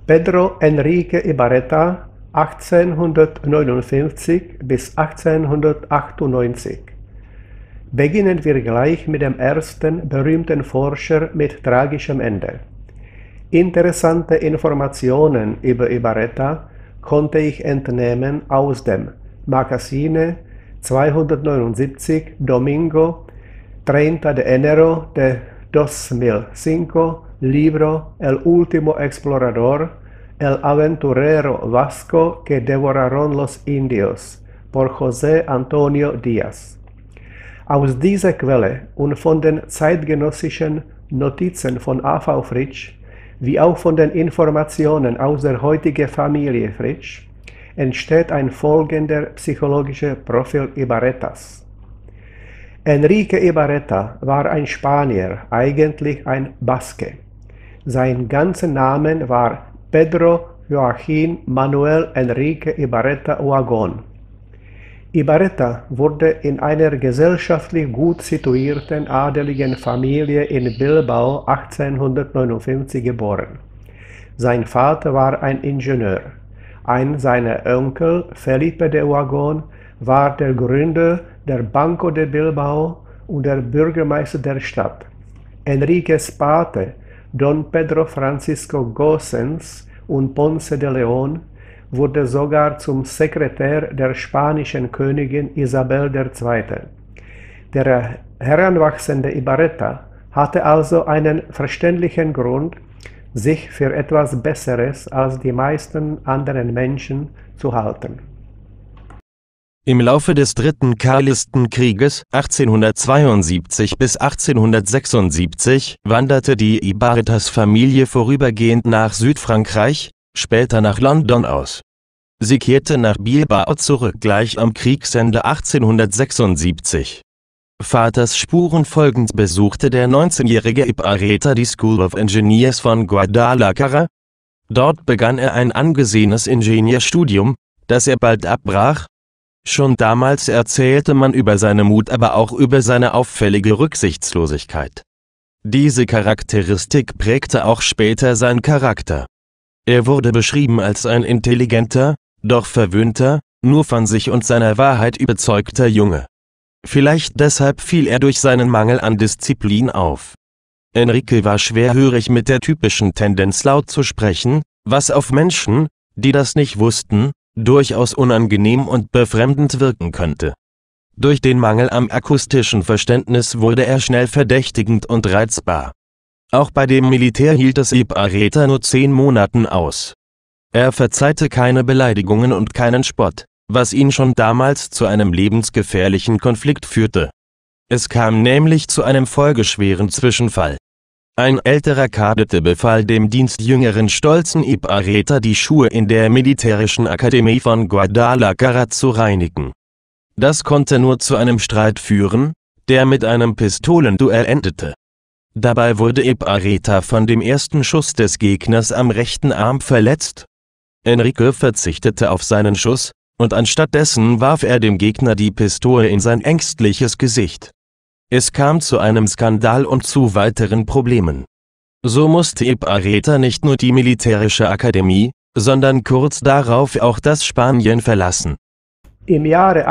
Pedro Enrique Ibarreta (1859 bis 1898). Beginnen wir gleich mit dem ersten berühmten Forscher mit tragischem Ende. Interessante Informationen über Ibarreta konnte ich entnehmen aus dem Magazine 279 Domingo 30 de enero de 2005, libro El último explorador, El aventurero Vasco que devoraron los indios, por José Antonio Díaz. Aus dieser Quelle und von den zeitgenössischen Notizen von A.V. Fritsch, wie auch von den Informationen aus der heutigen Familie Fritsch, entsteht ein folgender psychologischer Profil Ibarretas. Enrique Ibarreta war ein Spanier, eigentlich ein Baske. Sein ganzer Name war Pedro Joaquín Manuel Enrique Ibarreta Uhagón. Ibarreta wurde in einer gesellschaftlich gut situierten adeligen Familie in Bilbao 1859 geboren. Sein Vater war ein Ingenieur. Ein seiner Onkel, Felipe de Uhagón, war der Gründer der Banco de Bilbao und der Bürgermeister der Stadt. Enriques Pate, Don Pedro Francisco Gossens und Ponce de León, wurde sogar zum Sekretär der spanischen Königin Isabel II. Der heranwachsende Ibarreta hatte also einen verständlichen Grund, sich für etwas Besseres als die meisten anderen Menschen zu halten. Im Laufe des Dritten Carlistenkrieges 1872 bis 1876 wanderte die Ibarretas-Familie vorübergehend nach Südfrankreich, später nach London aus. Sie kehrte nach Bilbao zurück gleich am Kriegsende 1876. Vaters Spuren folgend besuchte der 19-jährige Ibarreta die School of Engineers von Guadalajara. Dort begann er ein angesehenes Ingenieurstudium, das er bald abbrach. Schon damals erzählte man über seine Mut, aber auch über seine auffällige Rücksichtslosigkeit. Diese Charakteristik prägte auch später seinen Charakter. Er wurde beschrieben als ein intelligenter, doch verwöhnter, nur von sich und seiner Wahrheit überzeugter Junge. Vielleicht deshalb fiel er durch seinen Mangel an Disziplin auf. Enrique war schwerhörig mit der typischen Tendenz laut zu sprechen, was auf Menschen, die das nicht wussten, durchaus unangenehm und befremdend wirken könnte. Durch den Mangel am akustischen Verständnis wurde er schnell verdächtigend und reizbar. Auch bei dem Militär hielt es Ibarreta nur 10 Monaten aus. Er verzeihte keine Beleidigungen und keinen Spott, was ihn schon damals zu einem lebensgefährlichen Konflikt führte. Es kam nämlich zu einem folgeschweren Zwischenfall. Ein älterer Kadette befahl dem dienstjüngeren stolzen Ibarreta, die Schuhe in der militärischen Akademie von Guadalajara zu reinigen. Das konnte nur zu einem Streit führen, der mit einem Pistolenduell endete. Dabei wurde Ibarreta von dem ersten Schuss des Gegners am rechten Arm verletzt. Enrique verzichtete auf seinen Schuss, und anstattdessen warf er dem Gegner die Pistole in sein ängstliches Gesicht. Es kam zu einem Skandal und zu weiteren Problemen. So musste Ibarreta nicht nur die militärische Akademie, sondern kurz darauf auch das Spanien verlassen. Im Jahre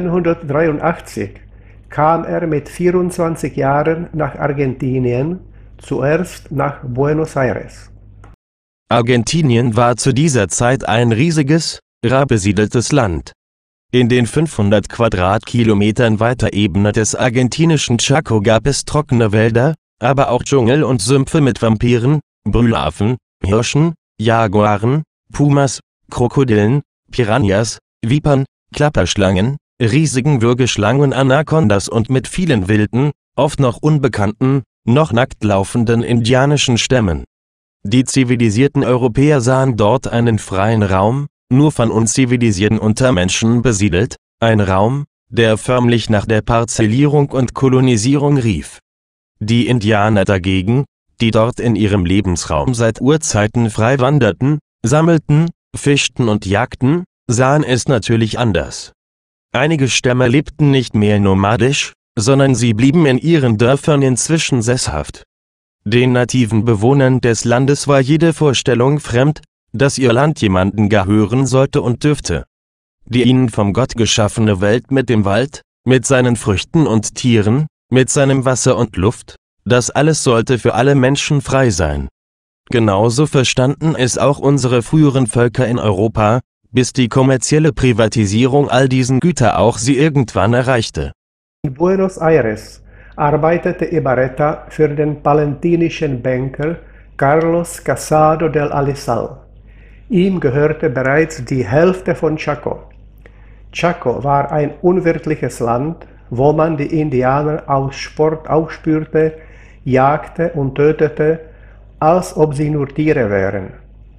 1883 kam er mit 24 Jahren nach Argentinien, zuerst nach Buenos Aires. Argentinien war zu dieser Zeit ein riesiges, rar besiedeltes Land. In den 500 Quadratkilometern weiter Ebene des argentinischen Chaco gab es trockene Wälder, aber auch Dschungel und Sümpfe mit Vampiren, Brüllaffen, Hirschen, Jaguaren, Pumas, Krokodilen, Piranhas, Vipern, Klapperschlangen, riesigen Würgeschlangen, Anacondas und mit vielen wilden, oft noch unbekannten, noch nackt laufenden indianischen Stämmen. Die zivilisierten Europäer sahen dort einen freien Raum, nur von unzivilisierten Untermenschen besiedelt, ein Raum, der förmlich nach der Parzellierung und Kolonisierung rief. Die Indianer dagegen, die dort in ihrem Lebensraum seit Urzeiten frei wanderten, sammelten, fischten und jagten, sahen es natürlich anders. Einige Stämme lebten nicht mehr nomadisch, sondern sie blieben in ihren Dörfern inzwischen sesshaft. Den nativen Bewohnern des Landes war jede Vorstellung fremd, dass ihr Land jemanden gehören sollte und dürfte. Die ihnen vom Gott geschaffene Welt mit dem Wald, mit seinen Früchten und Tieren, mit seinem Wasser und Luft, das alles sollte für alle Menschen frei sein. Genauso verstanden es auch unsere früheren Völker in Europa, bis die kommerzielle Privatisierung all diesen Güter auch sie irgendwann erreichte. In Buenos Aires arbeitete Ibarreta für den palentinischen Banker Carlos Casado del Alisal. Ihm gehörte bereits die Hälfte von Chaco. Chaco war ein unwirtliches Land, wo man die Indianer aus Sport aufspürte, jagte und tötete, als ob sie nur Tiere wären.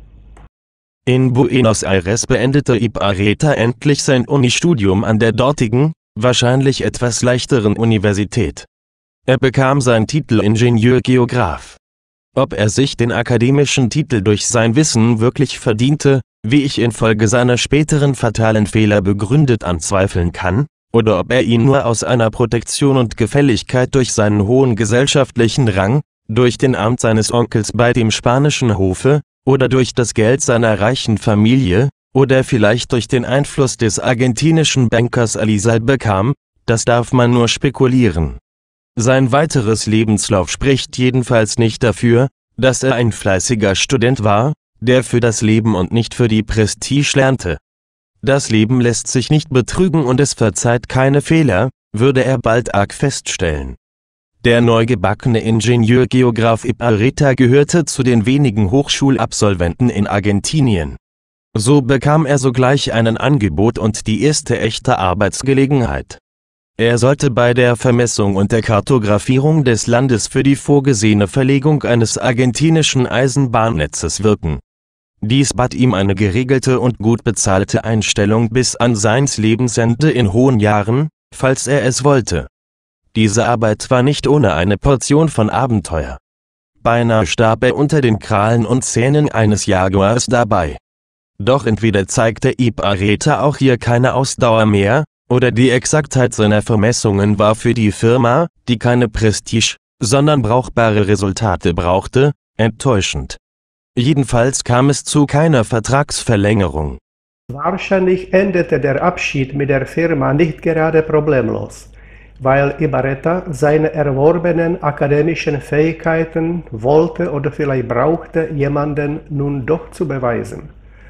In Buenos Aires beendete Ibarreta endlich sein Unistudium an der dortigen, wahrscheinlich etwas leichteren Universität. Er bekam seinen Titel Ingenieur-Geograph. Ob er sich den akademischen Titel durch sein Wissen wirklich verdiente, wie ich infolge seiner späteren fatalen Fehler begründet anzweifeln kann, oder ob er ihn nur aus einer Protektion und Gefälligkeit durch seinen hohen gesellschaftlichen Rang, durch den Amt seines Onkels bei dem spanischen Hofe, oder durch das Geld seiner reichen Familie, oder vielleicht durch den Einfluss des argentinischen Bankers Alisal bekam, das darf man nur spekulieren. Sein weiteres Lebenslauf spricht jedenfalls nicht dafür, dass er ein fleißiger Student war, der für das Leben und nicht für die Prestige lernte. Das Leben lässt sich nicht betrügen und es verzeiht keine Fehler, würde er bald arg feststellen. Der neugebackene Ingenieur-Geograph Ibarreta gehörte zu den wenigen Hochschulabsolventen in Argentinien. So bekam er sogleich ein Angebot und die erste echte Arbeitsgelegenheit. Er sollte bei der Vermessung und der Kartografierung des Landes für die vorgesehene Verlegung eines argentinischen Eisenbahnnetzes wirken. Dies bat ihm eine geregelte und gut bezahlte Einstellung bis an seines Lebensende in hohen Jahren, falls er es wollte. Diese Arbeit war nicht ohne eine Portion von Abenteuer. Beinahe starb er unter den Krallen und Zähnen eines Jaguars dabei. Doch entweder zeigte Ibarreta auch hier keine Ausdauer mehr, oder die Exaktheit seiner Vermessungen war für die Firma, die keine Prestige, sondern brauchbare Resultate brauchte, enttäuschend. Jedenfalls kam es zu keiner Vertragsverlängerung. Wahrscheinlich endete der Abschied mit der Firma nicht gerade problemlos, weil Ibarreta seine erworbenen akademischen Fähigkeiten wollte oder vielleicht brauchte, jemanden nun doch zu beweisen.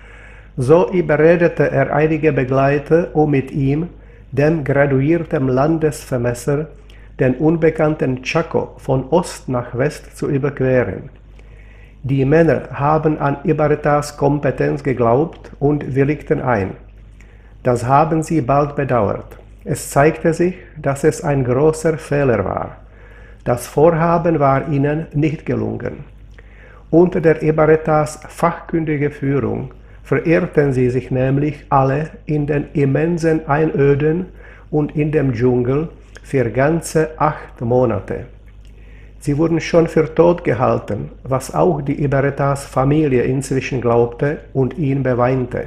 So überredete er einige Begleiter, um mit ihm, dem graduierten Landesvermesser, den unbekannten Chaco von Ost nach West zu überqueren. Die Männer haben an Ibarretas Kompetenz geglaubt und willigten ein. Das haben sie bald bedauert. Es zeigte sich, dass es ein großer Fehler war. Das Vorhaben war ihnen nicht gelungen. Unter der Ibarretas fachkundigen Führung verirrten sie sich nämlich alle in den immensen Einöden und in dem Dschungel für ganze 8 Monate. Sie wurden schon für tot gehalten, was auch die Ibarretas Familie inzwischen glaubte und ihn beweinte.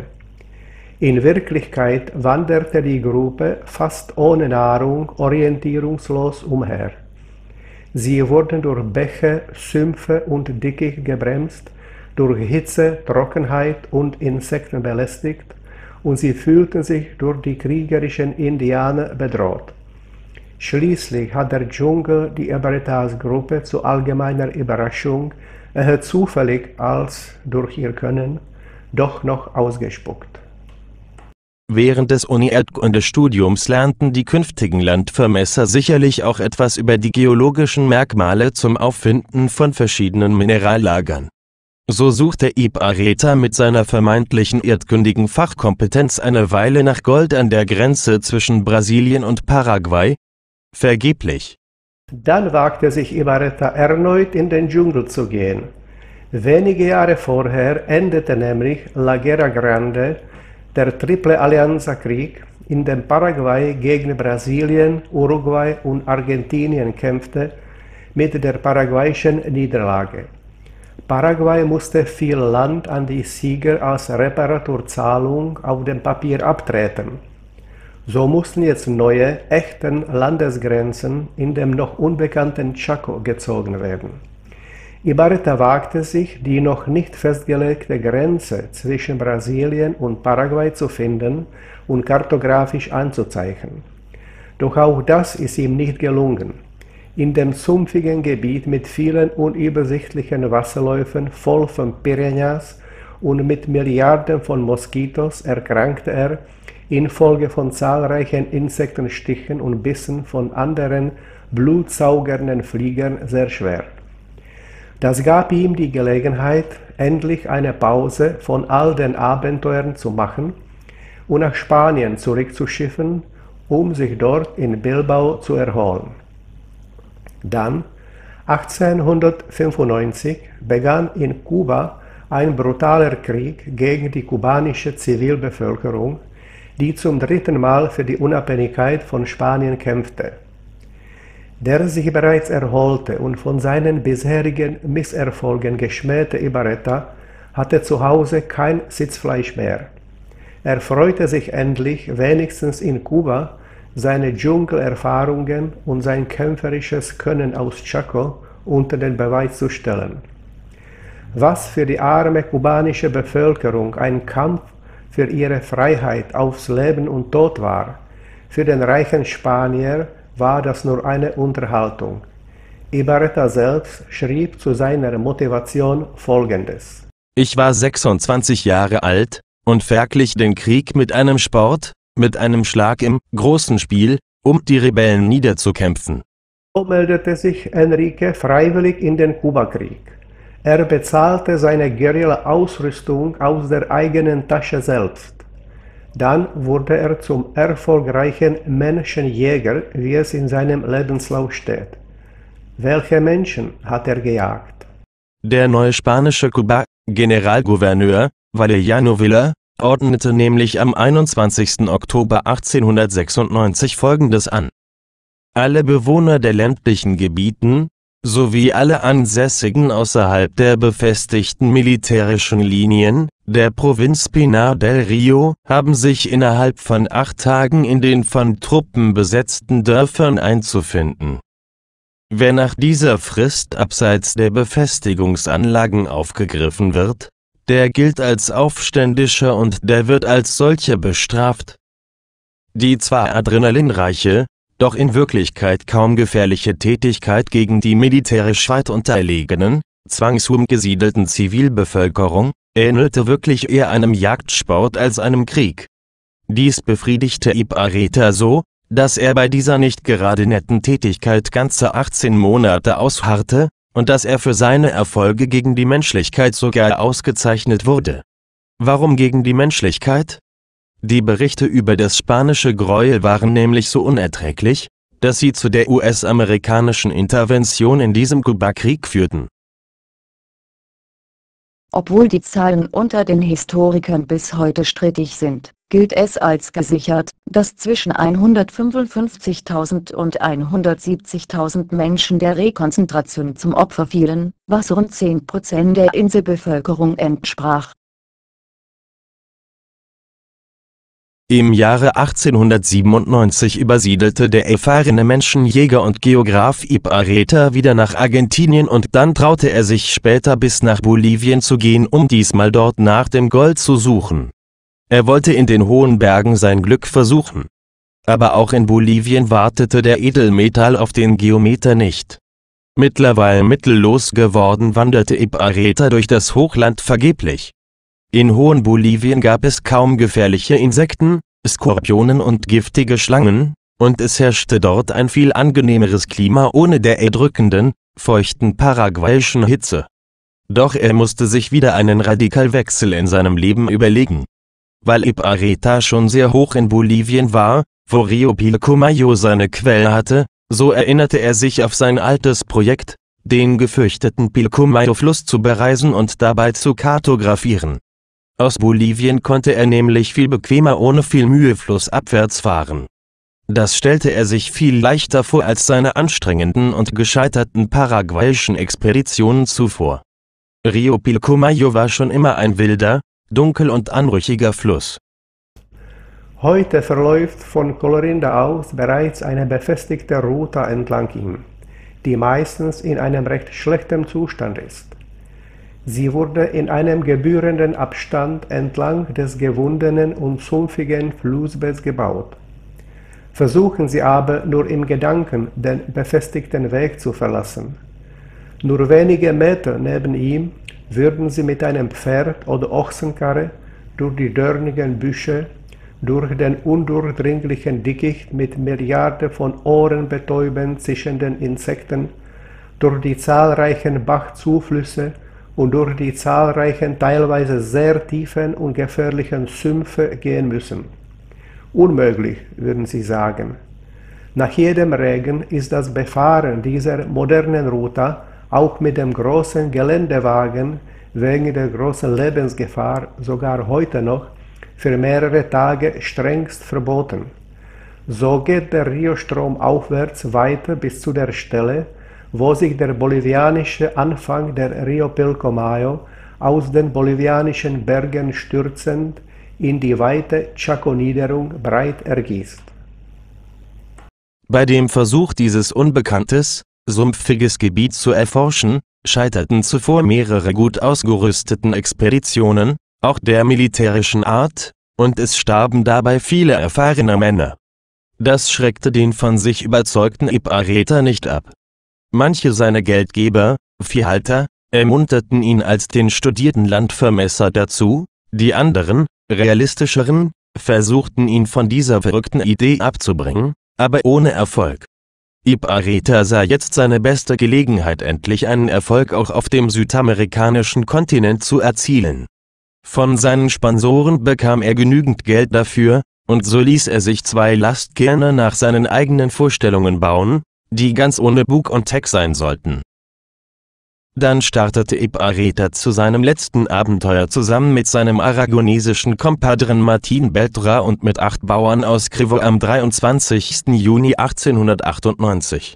In Wirklichkeit wanderte die Gruppe fast ohne Nahrung orientierungslos umher. Sie wurden durch Bäche, Sümpfe und Dickicht gebremst, durch Hitze, Trockenheit und Insekten belästigt, und sie fühlten sich durch die kriegerischen Indianer bedroht. Schließlich hat der Dschungel die Ibarretas-Gruppe zu allgemeiner Überraschung, eher zufällig als durch ihr Können, doch noch ausgespuckt. Während des Uni-Erdkunde-Studiums lernten die künftigen Landvermesser sicherlich auch etwas über die geologischen Merkmale zum Auffinden von verschiedenen Minerallagern. So suchte Ibarreta mit seiner vermeintlichen erdkundigen Fachkompetenz eine Weile nach Gold an der Grenze zwischen Brasilien und Paraguay. Vergeblich. Dann wagte sich Ibarreta erneut in den Dschungel zu gehen. Wenige Jahre vorher endete nämlich La Guerra Grande, der Triple Alianza Krieg, in dem Paraguay gegen Brasilien, Uruguay und Argentinien kämpfte, mit der paraguayischen Niederlage. Paraguay musste viel Land an die Sieger als Reparaturzahlung auf dem Papier abtreten. So mussten jetzt neue, echten Landesgrenzen in dem noch unbekannten Chaco gezogen werden. Ibarretá wagte sich, die noch nicht festgelegte Grenze zwischen Brasilien und Paraguay zu finden und kartografisch anzuzeichnen. Doch auch das ist ihm nicht gelungen. In dem sumpfigen Gebiet mit vielen unübersichtlichen Wasserläufen voll von Piranhas und mit Milliarden von Moskitos erkrankte er infolge von zahlreichen Insektenstichen und Bissen von anderen blutsaugernden Fliegern sehr schwer. Das gab ihm die Gelegenheit, endlich eine Pause von all den Abenteuern zu machen und nach Spanien zurückzuschiffen, um sich dort in Bilbao zu erholen. Dann, 1895, begann in Kuba ein brutaler Krieg gegen die kubanische Zivilbevölkerung, die zum dritten Mal für die Unabhängigkeit von Spanien kämpfte. Der sich bereits erholte und von seinen bisherigen Misserfolgen geschmähte Ibarretá hatte zu Hause kein Sitzfleisch mehr. Er freute sich endlich, wenigstens in Kuba, seine Dschungelerfahrungen und sein kämpferisches Können aus Chaco unter den Beweis zu stellen. Was für die arme kubanische Bevölkerung ein Kampf für ihre Freiheit aufs Leben und Tod war, für den reichen Spanier war das nur eine Unterhaltung. Ibarretá selbst schrieb zu seiner Motivation Folgendes: Ich war 26 Jahre alt und verglich den Krieg mit einem Sport, mit einem Schlag im großen Spiel, um die Rebellen niederzukämpfen. So meldete sich Enrique freiwillig in den Kubakrieg. Er bezahlte seine Guerilla-Ausrüstung aus der eigenen Tasche selbst. Dann wurde er zum erfolgreichen Menschenjäger, wie es in seinem Lebenslauf steht. Welche Menschen hat er gejagt? Der neue spanische Generalgouverneur, Valeriano Villa, ordnete nämlich am 21. Oktober 1896 Folgendes an: Alle Bewohner der ländlichen Gebieten, sowie alle Ansässigen außerhalb der befestigten militärischen Linien der Provinz Pinar del Rio haben sich innerhalb von 8 Tagen in den von Truppen besetzten Dörfern einzufinden. Wer nach dieser Frist abseits der Befestigungsanlagen aufgegriffen wird, der gilt als Aufständischer und der wird als solcher bestraft. Die zwar adrenalinreiche, doch in Wirklichkeit kaum gefährliche Tätigkeit gegen die militärisch weit unterlegenen, zwangsumgesiedelten Zivilbevölkerung ähnelte wirklich eher einem Jagdsport als einem Krieg. Dies befriedigte Ibarretá so, dass er bei dieser nicht gerade netten Tätigkeit ganze 18 Monate ausharrte, und dass er für seine Erfolge gegen die Menschlichkeit sogar ausgezeichnet wurde. Warum gegen die Menschlichkeit? Die Berichte über das spanische Gräuel waren nämlich so unerträglich, dass sie zu der US-amerikanischen Intervention in diesem Kubakrieg führten. Obwohl die Zahlen unter den Historikern bis heute strittig sind, gilt es als gesichert, dass zwischen 155.000 und 170.000 Menschen der Rekonzentration zum Opfer fielen, was rund 10% der Inselbevölkerung entsprach. Im Jahre 1897 übersiedelte der erfahrene Menschenjäger und Geograph Ibarretá wieder nach Argentinien und dann traute er sich später bis nach Bolivien zu gehen, um diesmal dort nach dem Gold zu suchen. Er wollte in den hohen Bergen sein Glück versuchen. Aber auch in Bolivien wartete der Edelmetall auf den Geometer nicht. Mittlerweile mittellos geworden wanderte Ibarretá durch das Hochland vergeblich. In hohen Bolivien gab es kaum gefährliche Insekten, Skorpionen und giftige Schlangen, und es herrschte dort ein viel angenehmeres Klima ohne der erdrückenden, feuchten paraguayischen Hitze. Doch er musste sich wieder einen Radikalwechsel in seinem Leben überlegen. Weil Ibarretá schon sehr hoch in Bolivien war, wo Rio Pilcomayo seine Quelle hatte, so erinnerte er sich auf sein altes Projekt, den gefürchteten Pilcomayo-Fluss zu bereisen und dabei zu kartografieren. Aus Bolivien konnte er nämlich viel bequemer ohne viel Mühe flussabwärts fahren. Das stellte er sich viel leichter vor als seine anstrengenden und gescheiterten paraguayischen Expeditionen zuvor. Rio Pilcomayo war schon immer ein wilder, dunkel und anrüchiger Fluss. Heute verläuft von Colorinda aus bereits eine befestigte Route entlang ihm. die meistens in einem recht schlechten Zustand ist. Sie wurde in einem gebührenden Abstand entlang des gewundenen und sumpfigen Flussbetts gebaut. Versuchen Sie aber nur im Gedanken, den befestigten Weg zu verlassen. Nur wenige Meter neben ihm würden Sie mit einem Pferd oder Ochsenkarre durch die dornigen Büsche, durch den undurchdringlichen Dickicht mit Milliarden von ohrenbetäubend zischenden Insekten, durch die zahlreichen Bachzuflüsse und durch die zahlreichen, teilweise sehr tiefen und gefährlichen Sümpfe gehen müssen. Unmöglich, würden Sie sagen. Nach jedem Regen ist das Befahren dieser modernen Route auch mit dem großen Geländewagen wegen der großen Lebensgefahr sogar heute noch für mehrere Tage strengst verboten. So geht der Rio-Strom aufwärts weiter bis zu der Stelle, wo sich der bolivianische Anfang der Rio Pilcomayo aus den bolivianischen Bergen stürzend in die weite Chaco-Niederung breit ergießt. Bei dem Versuch, dieses unbekanntes, sumpfiges Gebiet zu erforschen, scheiterten zuvor mehrere gut ausgerüsteten Expeditionen, auch der militärischen Art, und es starben dabei viele erfahrene Männer. Das schreckte den von sich überzeugten Ibarreta nicht ab. Manche seiner Geldgeber, Viehhalter, ermunterten ihn als den studierten Landvermesser dazu, die anderen, realistischeren, versuchten ihn von dieser verrückten Idee abzubringen, aber ohne Erfolg. Ibarreta sah jetzt seine beste Gelegenheit, endlich einen Erfolg auch auf dem südamerikanischen Kontinent zu erzielen. Von seinen Sponsoren bekam er genügend Geld dafür, und so ließ er sich 2 Lastkähne nach seinen eigenen Vorstellungen bauen, die ganz ohne Bug und Heck sein sollten. Dann startete Ibarreta zu seinem letzten Abenteuer zusammen mit seinem aragonesischen Kompadren Martín Beltrá und mit 8 Bauern aus Crivo am 23. Juni 1898.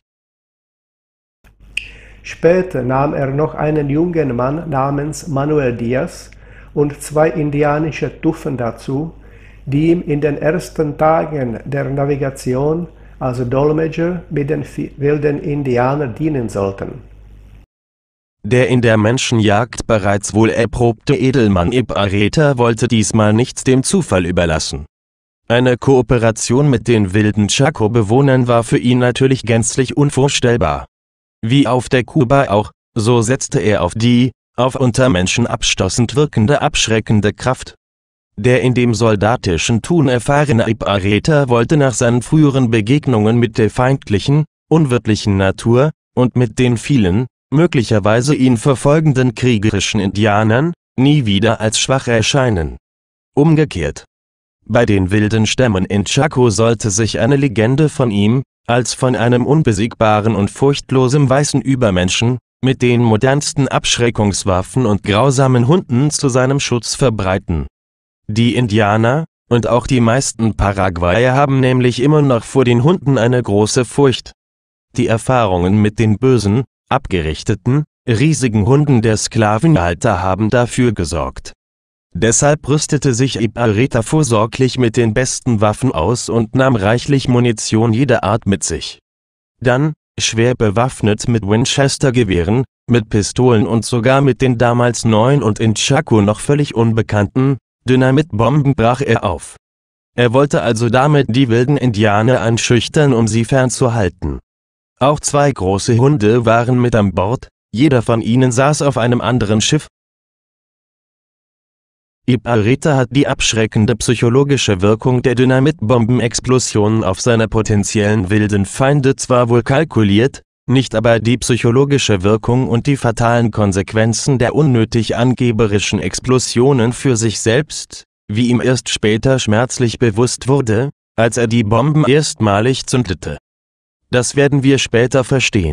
Später nahm er noch einen jungen Mann namens Manuel Diaz und 2 indianische Tuffen dazu, die ihm in den ersten Tagen der Navigation als Dolmetscher mit den wilden Indianern dienen sollten. Der in der Menschenjagd bereits wohl erprobte Edelmann Ibarreta wollte diesmal nichts dem Zufall überlassen. Eine Kooperation mit den wilden Chaco-Bewohnern war für ihn natürlich gänzlich unvorstellbar. Wie auf der Kuba auch, so setzte er auf die, auf Untermenschen abstoßend wirkende abschreckende Kraft. Der in dem soldatischen Tun erfahrene Ibarreta wollte nach seinen früheren Begegnungen mit der feindlichen, unwirtlichen Natur, und mit den vielen, möglicherweise ihn verfolgenden kriegerischen Indianern, nie wieder als schwach erscheinen. Umgekehrt. Bei den wilden Stämmen in Chaco sollte sich eine Legende von ihm, als von einem unbesiegbaren und furchtlosen weißen Übermenschen, mit den modernsten Abschreckungswaffen und grausamen Hunden zu seinem Schutz verbreiten. Die Indianer, und auch die meisten Paraguayer haben nämlich immer noch vor den Hunden eine große Furcht. Die Erfahrungen mit den bösen, abgerichteten, riesigen Hunden der Sklavenhalter haben dafür gesorgt. Deshalb rüstete sich Ibarreta vorsorglich mit den besten Waffen aus und nahm reichlich Munition jeder Art mit sich. Dann, schwer bewaffnet mit Winchester-Gewehren, mit Pistolen und sogar mit den damals neuen und in Chaco noch völlig unbekannten Dynamitbomben brach er auf. Er wollte also damit die wilden Indianer einschüchtern, um sie fernzuhalten. Auch 2 große Hunde waren mit an Bord, jeder von ihnen saß auf einem anderen Schiff. Ibarreta hat die abschreckende psychologische Wirkung der Dynamitbombenexplosionen auf seine potenziellen wilden Feinde zwar wohl kalkuliert, nicht aber die psychologische Wirkung und die fatalen Konsequenzen der unnötig angeberischen Explosionen für sich selbst, wie ihm erst später schmerzlich bewusst wurde, als er die Bomben erstmalig zündete. Das werden wir später verstehen.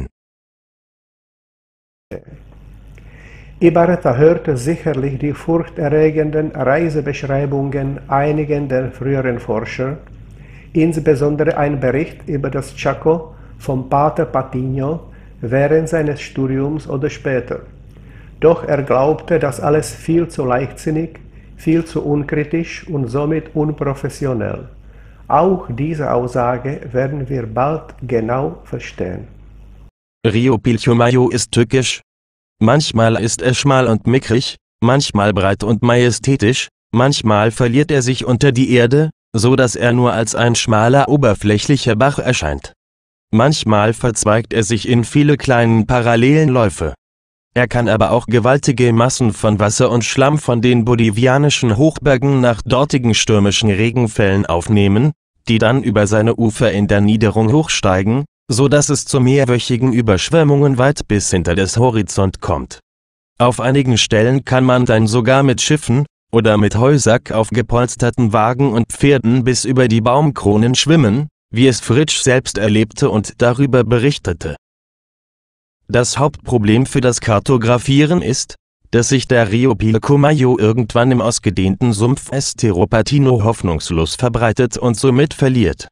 Ibarreta hörte sicherlich die furchterregenden Reisebeschreibungen einigen der früheren Forscher, insbesondere ein Bericht über das Chaco vom Pater Patiño während seines Studiums oder später. Doch er glaubte, das alles viel zu leichtsinnig, viel zu unkritisch und somit unprofessionell. Auch diese Aussage werden wir bald genau verstehen. Rio Pilcomayo ist tückisch. Manchmal ist er schmal und mickrig, manchmal breit und majestätisch, manchmal verliert er sich unter die Erde, so dass er nur als ein schmaler oberflächlicher Bach erscheint. Manchmal verzweigt er sich in viele kleinen parallelen Läufe. Er kann aber auch gewaltige Massen von Wasser und Schlamm von den bolivianischen Hochbergen nach dortigen stürmischen Regenfällen aufnehmen, die dann über seine Ufer in der Niederung hochsteigen, so dass es zu mehrwöchigen Überschwemmungen weit bis hinter des Horizont kommt. Auf einigen Stellen kann man dann sogar mit Schiffen oder mit Heusack auf gepolsterten Wagen und Pferden bis über die Baumkronen schwimmen, wie es Fritsch selbst erlebte und darüber berichtete. Das Hauptproblem für das Kartografieren ist, dass sich der Rio Pilcomayo irgendwann im ausgedehnten Sumpf Esteropatino hoffnungslos verbreitet und somit verliert.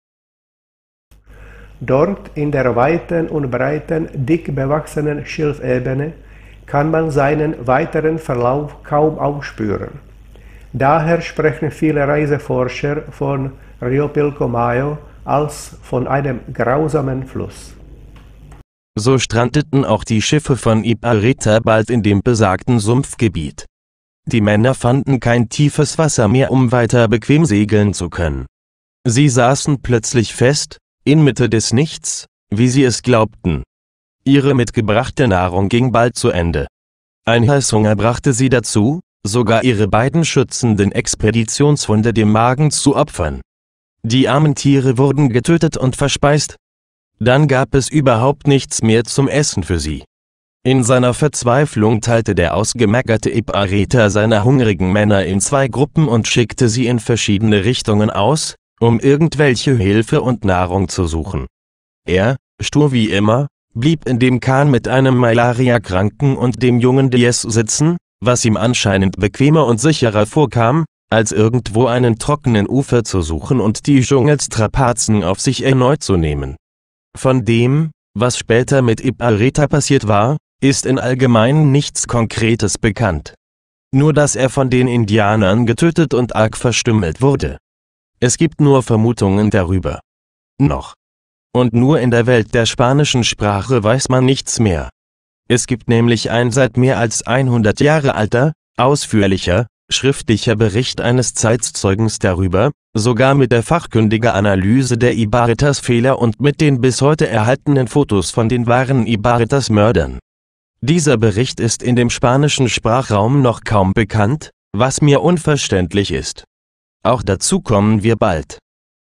Dort in der weiten und breiten, dick bewachsenen Schilfebene kann man seinen weiteren Verlauf kaum aufspüren. Daher sprechen viele Reiseforscher von Rio Pilcomayo als von einem grausamen Fluss. So strandeten auch die Schiffe von Ibarreta bald in dem besagten Sumpfgebiet. Die Männer fanden kein tiefes Wasser mehr, um weiter bequem segeln zu können. Sie saßen plötzlich fest, inmitten des Nichts, wie sie es glaubten. Ihre mitgebrachte Nahrung ging bald zu Ende. Ein Heißhunger brachte sie dazu, sogar ihre beiden schützenden Expeditionshunde dem Magen zu opfern. Die armen Tiere wurden getötet und verspeist. Dann gab es überhaupt nichts mehr zum Essen für sie. In seiner Verzweiflung teilte der ausgemergerte Ibarreta seine hungrigen Männer in zwei Gruppen und schickte sie in verschiedene Richtungen aus, um irgendwelche Hilfe und Nahrung zu suchen. Er, stur wie immer, blieb in dem Kahn mit einem Malaria-Kranken und dem jungen Diez sitzen, was ihm anscheinend bequemer und sicherer vorkam, als irgendwo einen trockenen Ufer zu suchen und die Dschungelstrapazen auf sich erneut zu nehmen. Von dem, was später mit Ibarreta passiert war, ist in Allgemeinen nichts Konkretes bekannt. Nur dass er von den Indianern getötet und arg verstümmelt wurde. Es gibt nur Vermutungen darüber. Noch. Und nur in der Welt der spanischen Sprache weiß man nichts mehr. Es gibt nämlich ein seit mehr als 100 Jahre alter, ausführlicher, schriftlicher Bericht eines Zeitzeugens darüber, sogar mit der fachkundigen Analyse der Ibarretas Fehler und mit den bis heute erhaltenen Fotos von den wahren Ibarretas Mördern. Dieser Bericht ist in dem spanischen Sprachraum noch kaum bekannt, was mir unverständlich ist. Auch dazu kommen wir bald.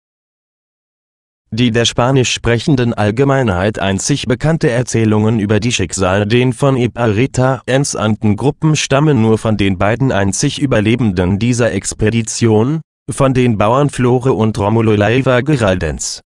Die der spanisch sprechenden Allgemeinheit einzig bekannte Erzählungen über die Schicksale den von Ibarreta entsandten Gruppen stammen nur von den beiden einzig Überlebenden dieser Expedition, von den Bauern Flore und Romulo Leiva Geraldens.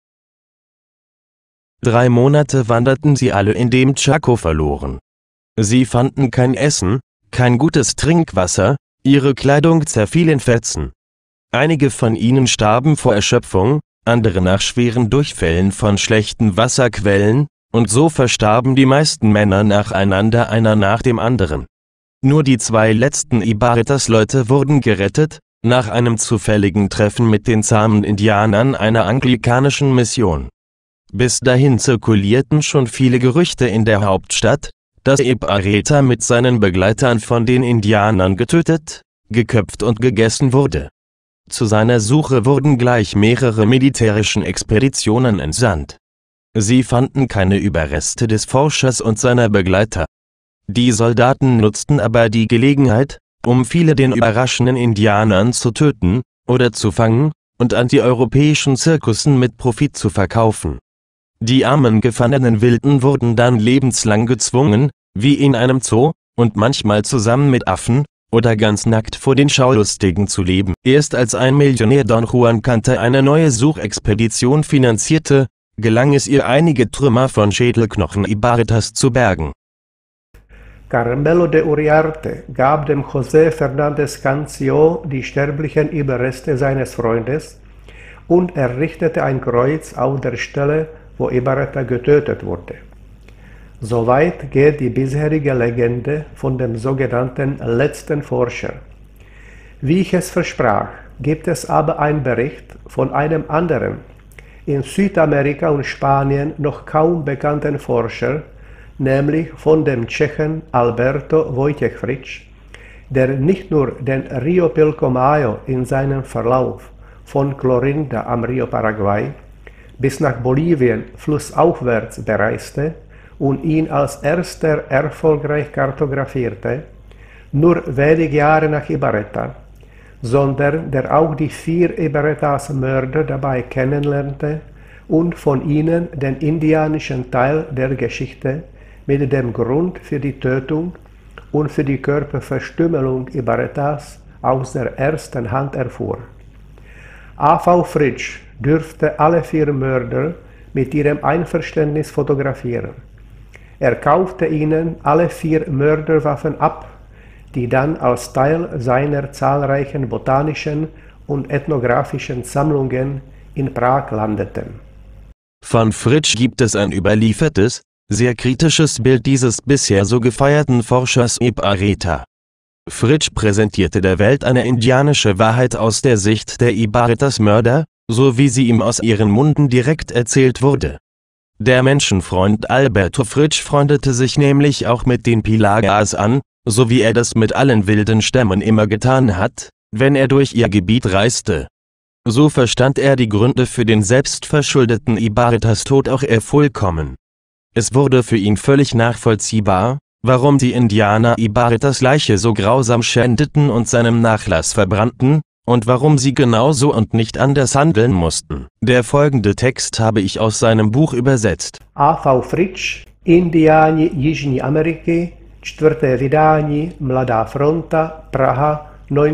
3 Monate wanderten sie alle in dem Chaco verloren. Sie fanden kein Essen, kein gutes Trinkwasser, ihre Kleidung zerfiel in Fetzen. Einige von ihnen starben vor Erschöpfung, andere nach schweren Durchfällen von schlechten Wasserquellen, und so verstarben die meisten Männer nacheinander einer nach dem anderen. Nur die 2 letzten Ibarretas-Leute wurden gerettet, nach einem zufälligen Treffen mit den zahmen Indianern einer anglikanischen Mission. Bis dahin zirkulierten schon viele Gerüchte in der Hauptstadt, dass Ibarreta mit seinen Begleitern von den Indianern getötet, geköpft und gegessen wurde. Zu seiner Suche wurden gleich mehrere militärischen Expeditionen entsandt. Sie fanden keine Überreste des Forschers und seiner Begleiter. Die Soldaten nutzten aber die Gelegenheit, um viele den überraschenden Indianern zu töten oder zu fangen und an die europäischen Zirkussen mit Profit zu verkaufen. Die armen gefangenen Wilden wurden dann lebenslang gezwungen, wie in einem Zoo, und manchmal zusammen mit Affen, oder ganz nackt vor den Schaulustigen zu leben. Erst als ein Millionär Don Juan Canta eine neue Suchexpedition finanzierte, gelang es ihr einige Trümmer von Schädelknochen Ibarretas zu bergen. Carmelo de Uriarte gab dem José Fernández Cancio die sterblichen Überreste seines Freundes und errichtete ein Kreuz auf der Stelle, wo Ibarreta getötet wurde. Soweit geht die bisherige Legende von dem sogenannten letzten Forscher. Wie ich es versprach, gibt es aber einen Bericht von einem anderen, in Südamerika und Spanien noch kaum bekannten Forscher, nämlich von dem Tschechen Alberto Wojciech Fritsch, der nicht nur den Rio Pilcomayo in seinem Verlauf von Clorinda am Rio Paraguay bis nach Bolivien flussaufwärts bereiste und ihn als erster erfolgreich kartografierte, nur wenige Jahre nach Ibarretá, sondern der auch die 4 Ibarretás-Mörder dabei kennenlernte und von ihnen den indianischen Teil der Geschichte mit dem Grund für die Tötung und für die Körperverstümmelung Ibarretás aus der ersten Hand erfuhr. A.V. Fritsch dürfte alle 4 Mörder mit ihrem Einverständnis fotografieren. Er kaufte ihnen alle 4 Mörderwaffen ab, die dann als Teil seiner zahlreichen botanischen und ethnografischen Sammlungen in Prag landeten. Von Fritsch gibt es ein überliefertes, sehr kritisches Bild dieses bisher so gefeierten Forschers Ibarretá. Fritsch präsentierte der Welt eine indianische Wahrheit aus der Sicht der Ibarretás-Mörder, so wie sie ihm aus ihren Munden direkt erzählt wurde. Der Menschenfreund Alberto Fritsch freundete sich nämlich auch mit den Pilagas an, so wie er das mit allen wilden Stämmen immer getan hat, wenn er durch ihr Gebiet reiste. So verstand er die Gründe für den selbstverschuldeten Ibarretás-Tod auch vollkommen. Es wurde für ihn völlig nachvollziehbar, warum die Indianer Ibarretás Leiche so grausam schändeten und seinem Nachlass verbrannten, und warum sie genauso und nicht anders handeln mussten. Der folgende Text habe ich aus seinem Buch übersetzt. A.V. Fritsch, Indiáni Jižní Ameriky, 4. vydání, Mladá fronta, Praha,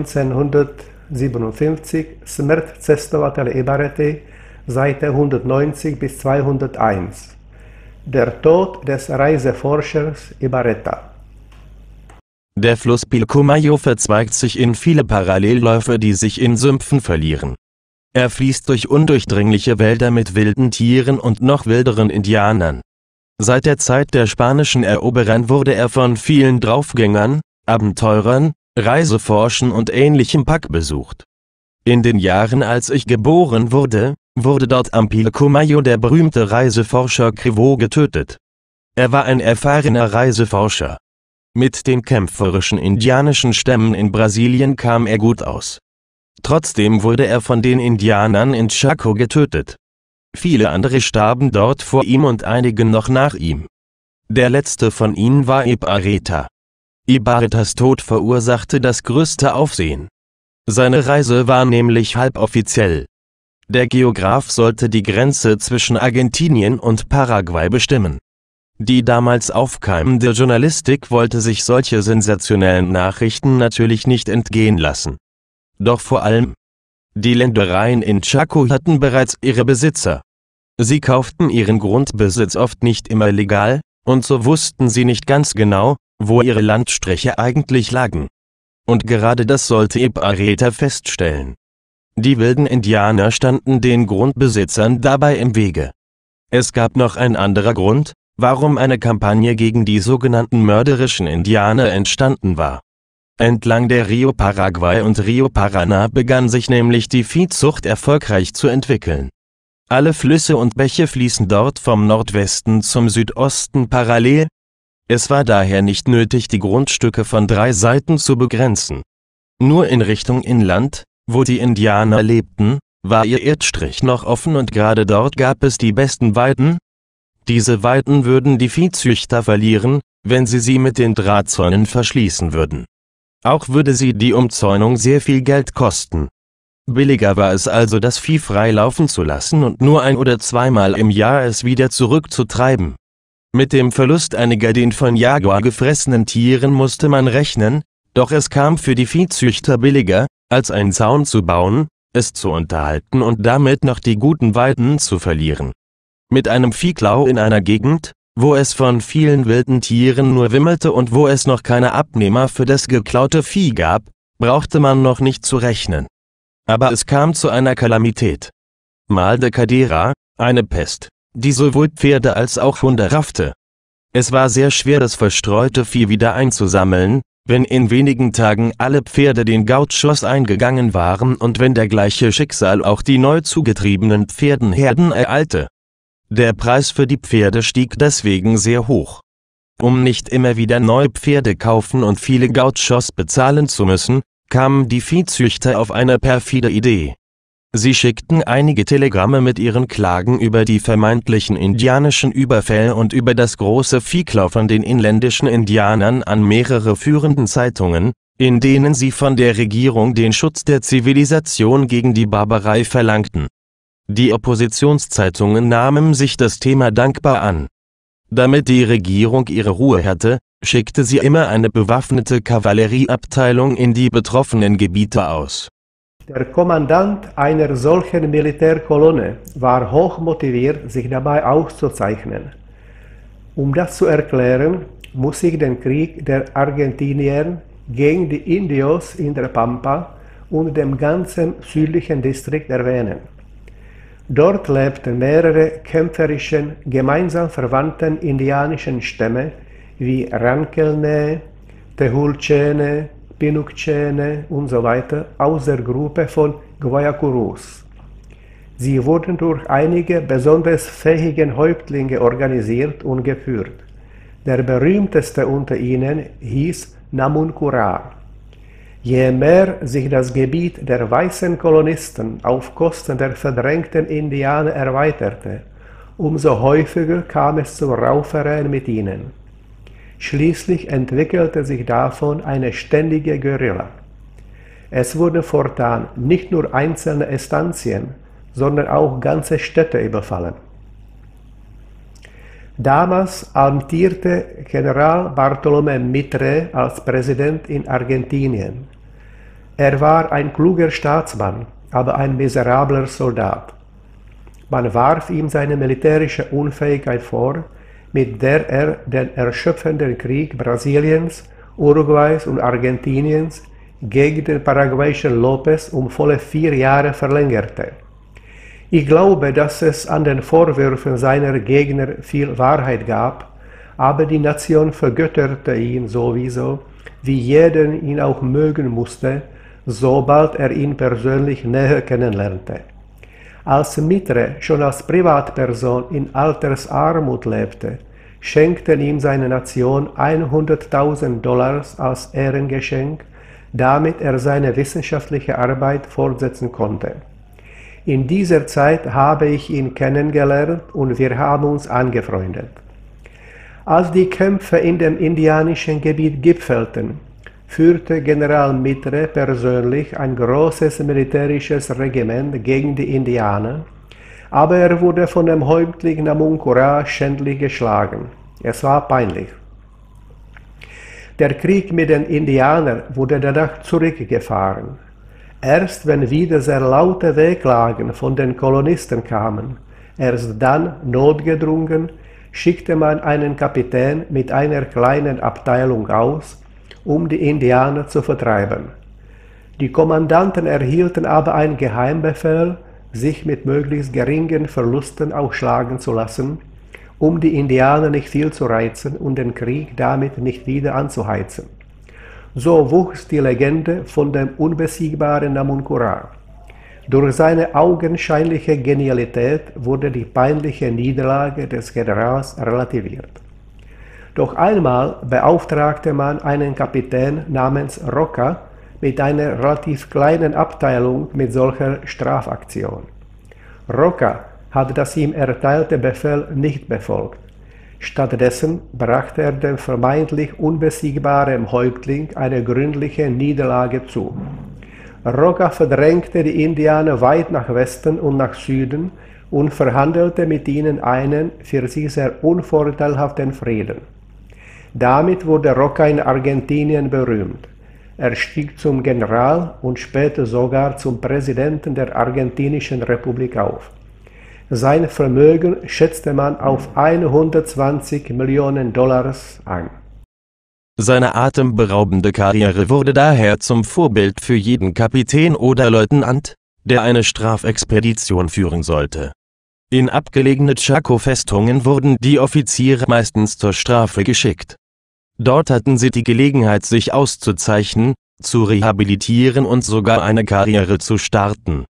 1957, Smrt cestovatele Ibarrety, Seite 190 bis 201. Der Tod des Reiseforschers Ibarretá. Der Fluss Pilcomayo verzweigt sich in viele Parallelläufe, die sich in Sümpfen verlieren. Er fließt durch undurchdringliche Wälder mit wilden Tieren und noch wilderen Indianern. Seit der Zeit der spanischen Eroberer wurde er von vielen Draufgängern, Abenteurern, Reiseforschern und ähnlichem Pack besucht. In den Jahren, als ich geboren wurde, wurde dort am Pilcomayo der berühmte Reiseforscher Crivaux getötet. Er war ein erfahrener Reiseforscher. Mit den kämpferischen indianischen Stämmen in Brasilien kam er gut aus. Trotzdem wurde er von den Indianern in Chaco getötet. Viele andere starben dort vor ihm und einige noch nach ihm. Der letzte von ihnen war Ibarretá. Ibarretás Tod verursachte das größte Aufsehen. Seine Reise war nämlich halboffiziell. Der Geograph sollte die Grenze zwischen Argentinien und Paraguay bestimmen. Die damals aufkeimende Journalistik wollte sich solche sensationellen Nachrichten natürlich nicht entgehen lassen. Doch vor allem, die Ländereien in Chaco hatten bereits ihre Besitzer. Sie kauften ihren Grundbesitz oft nicht immer legal, und so wussten sie nicht ganz genau, wo ihre Landstriche eigentlich lagen. Und gerade das sollte Ibarretá feststellen. Die wilden Indianer standen den Grundbesitzern dabei im Wege. Es gab noch ein anderer Grund, warum eine Kampagne gegen die sogenannten mörderischen Indianer entstanden war. Entlang der Rio Paraguay und Rio Paraná begann sich nämlich die Viehzucht erfolgreich zu entwickeln. Alle Flüsse und Bäche fließen dort vom Nordwesten zum Südosten parallel. Es war daher nicht nötig, die Grundstücke von 3 Seiten zu begrenzen. Nur in Richtung Inland, wo die Indianer lebten, war ihr Erdstrich noch offen und gerade dort gab es die besten Weiden. Diese Weiden würden die Viehzüchter verlieren, wenn sie mit den Drahtzäunen verschließen würden. Auch würde sie die Umzäunung sehr viel Geld kosten. Billiger war es also, das Vieh frei laufen zu lassen und nur 1- oder 2-mal im Jahr es wieder zurückzutreiben. Mit dem Verlust einiger den von Jaguar gefressenen Tieren musste man rechnen, doch es kam für die Viehzüchter billiger, als einen Zaun zu bauen, es zu unterhalten und damit noch die guten Weiden zu verlieren. Mit einem Viehklau in einer Gegend, wo es von vielen wilden Tieren nur wimmelte und wo es noch keine Abnehmer für das geklaute Vieh gab, brauchte man noch nicht zu rechnen. Aber es kam zu einer Kalamität. Mal de Cadera, eine Pest, die sowohl Pferde als auch Hunde raffte. Es war sehr schwer, das verstreute Vieh wieder einzusammeln, wenn in wenigen Tagen alle Pferde den Gauchos eingegangen waren und wenn der gleiche Schicksal auch die neu zugetriebenen Pferdenherden ereilte. Der Preis für die Pferde stieg deswegen sehr hoch. Um nicht immer wieder neue Pferde kaufen und viele Gauchos bezahlen zu müssen, kamen die Viehzüchter auf eine perfide Idee. Sie schickten einige Telegramme mit ihren Klagen über die vermeintlichen indianischen Überfälle und über das große Viehklau von den inländischen Indianern an mehrere führenden Zeitungen, in denen sie von der Regierung den Schutz der Zivilisation gegen die Barbarei verlangten. Die Oppositionszeitungen nahmen sich das Thema dankbar an. Damit die Regierung ihre Ruhe hatte, schickte sie immer eine bewaffnete Kavallerieabteilung in die betroffenen Gebiete aus. Der Kommandant einer solchen Militärkolonne war hoch motiviert, sich dabei auszuzeichnen. Um das zu erklären, muss ich den Krieg der Argentinier gegen die Indios in der Pampa und dem ganzen südlichen Distrikt erwähnen. Dort lebten mehrere kämpferischen, gemeinsam verwandten indianischen Stämme wie Rankelne, Tehuelchene, Pinukchene usw. Aus der Gruppe von Guaycurús. Sie wurden durch einige besonders fähige Häuptlinge organisiert und geführt. Der berühmteste unter ihnen hieß Namuncurá. Je mehr sich das Gebiet der weißen Kolonisten auf Kosten der verdrängten Indianer erweiterte, umso häufiger kam es zu Raufereien mit ihnen. Schließlich entwickelte sich davon eine ständige Guerilla. Es wurden fortan nicht nur einzelne Estantien, sondern auch ganze Städte überfallen. Damals amtierte General Bartolomé Mitre als Präsident in Argentinien. Er war ein kluger Staatsmann, aber ein miserabler Soldat. Man warf ihm seine militärische Unfähigkeit vor, mit der er den erschöpfenden Krieg Brasiliens, Uruguays und Argentiniens gegen den paraguayischen López um volle 4 Jahre verlängerte. Ich glaube, dass es an den Vorwürfen seiner Gegner viel Wahrheit gab, aber die Nation vergötterte ihn sowieso, wie jeder ihn auch mögen musste, sobald er ihn persönlich näher kennenlernte. Als Mitre schon als Privatperson in Altersarmut lebte, schenkte ihm seine Nation $100.000 als Ehrengeschenk, damit er seine wissenschaftliche Arbeit fortsetzen konnte. In dieser Zeit habe ich ihn kennengelernt und wir haben uns angefreundet. Als die Kämpfe in dem indianischen Gebiet gipfelten, führte General Mitre persönlich ein großes militärisches Regiment gegen die Indianer, aber er wurde von dem Häuptling Namuncurá schändlich geschlagen. Es war peinlich. Der Krieg mit den Indianern wurde danach zurückgefahren. Erst wenn wieder sehr laute Wehklagen von den Kolonisten kamen, erst dann, notgedrungen, schickte man einen Kapitän mit einer kleinen Abteilung aus, um die Indianer zu vertreiben. Die Kommandanten erhielten aber einen Geheimbefehl, sich mit möglichst geringen Verlusten ausschlagen zu lassen, um die Indianer nicht viel zu reizen und den Krieg damit nicht wieder anzuheizen. So wuchs die Legende von dem unbesiegbaren Namuncurá. Durch seine augenscheinliche Genialität wurde die peinliche Niederlage des Generals relativiert. Doch einmal beauftragte man einen Kapitän namens Roca mit einer relativ kleinen Abteilung mit solcher Strafaktion. Roca hatte das ihm erteilte Befehl nicht befolgt. Stattdessen brachte er dem vermeintlich unbesiegbaren Häuptling eine gründliche Niederlage zu. Roca verdrängte die Indianer weit nach Westen und nach Süden und verhandelte mit ihnen einen für sie sehr unvorteilhaften Frieden. Damit wurde Roca in Argentinien berühmt. Er stieg zum General und später sogar zum Präsidenten der Argentinischen Republik auf. Sein Vermögen schätzte man auf $120 Millionen ein. Seine atemberaubende Karriere wurde daher zum Vorbild für jeden Kapitän oder Leutnant, der eine Strafexpedition führen sollte. In abgelegene Chaco-Festungen wurden die Offiziere meistens zur Strafe geschickt. Dort hatten sie die Gelegenheit, sich auszuzeichnen, zu rehabilitieren und sogar eine Karriere zu starten.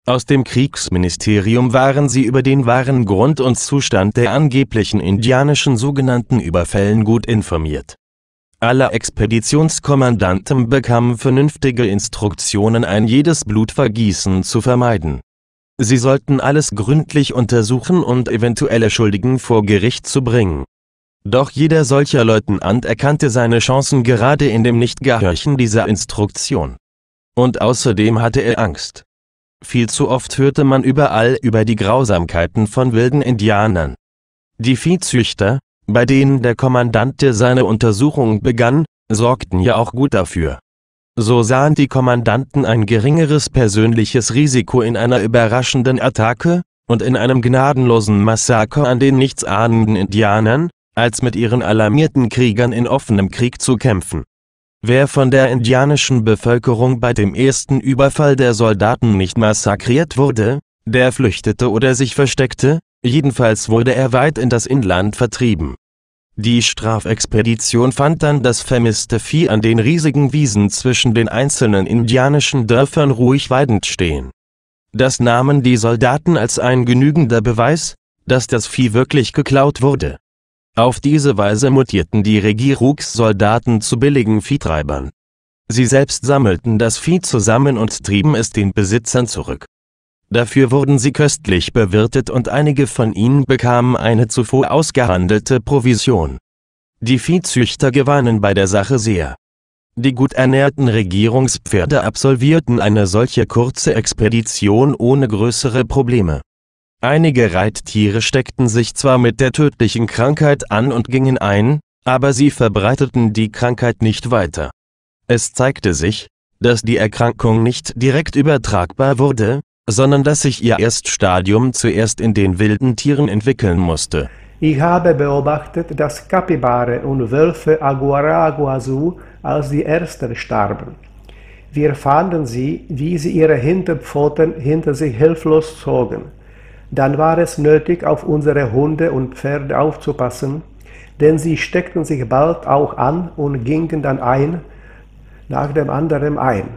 Aus dem Kriegsministerium waren sie über den wahren Grund und Zustand der angeblichen indianischen sogenannten Überfällen gut informiert. Alle Expeditionskommandanten bekamen vernünftige Instruktionen, ein jedes Blutvergießen zu vermeiden. Sie sollten alles gründlich untersuchen und eventuelle Schuldigen vor Gericht zu bringen. Doch jeder solcher Leutnant erkannte seine Chancen gerade in dem Nichtgehorchen dieser Instruktion. Und außerdem hatte er Angst. Viel zu oft hörte man überall über die Grausamkeiten von wilden Indianern. Die Viehzüchter, bei denen der Kommandante seine Untersuchung begann, sorgten ja auch gut dafür. So sahen die Kommandanten ein geringeres persönliches Risiko in einer überraschenden Attacke und in einem gnadenlosen Massaker an den nichtsahnenden Indianern, als mit ihren alarmierten Kriegern in offenem Krieg zu kämpfen. Wer von der indianischen Bevölkerung bei dem ersten Überfall der Soldaten nicht massakriert wurde, der flüchtete oder sich versteckte, jedenfalls wurde er weit in das Inland vertrieben. Die Strafexpedition fand dann das vermisste Vieh an den riesigen Wiesen zwischen den einzelnen indianischen Dörfern ruhig weidend stehen. Das nahmen die Soldaten als ein genügender Beweis, dass das Vieh wirklich geklaut wurde. Auf diese Weise mutierten die Regierungssoldaten zu billigen Viehtreibern. Sie selbst sammelten das Vieh zusammen und trieben es den Besitzern zurück. Dafür wurden sie köstlich bewirtet und einige von ihnen bekamen eine zuvor ausgehandelte Provision. Die Viehzüchter gewannen bei der Sache sehr. Die gut ernährten Regierungspferde absolvierten eine solche kurze Expedition ohne größere Probleme. Einige Reittiere steckten sich zwar mit der tödlichen Krankheit an und gingen ein, aber sie verbreiteten die Krankheit nicht weiter. Es zeigte sich, dass die Erkrankung nicht direkt übertragbar wurde, sondern dass sich ihr Erststadium zuerst in den wilden Tieren entwickeln musste. Ich habe beobachtet, dass Kapibare und Wölfe Aguaraguazú als die ersten starben. Wir fanden sie, wie sie ihre Hinterpfoten hinter sich hilflos zogen. Dann war es nötig, auf unsere Hunde und Pferde aufzupassen, denn sie steckten sich bald auch an und gingen dann ein nach dem anderen ein.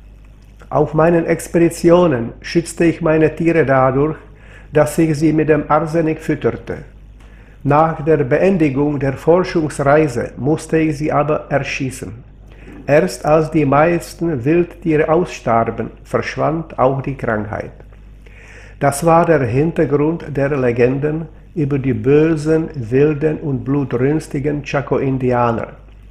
Auf meinen Expeditionen schützte ich meine Tiere dadurch, dass ich sie mit dem Arsenik fütterte. Nach der Beendigung der Forschungsreise musste ich sie aber erschießen. Erst als die meisten Wildtiere ausstarben, verschwand auch die Krankheit. Das war der Hintergrund der Legenden über die bösen, wilden und blutrünstigen Chaco-Indianer.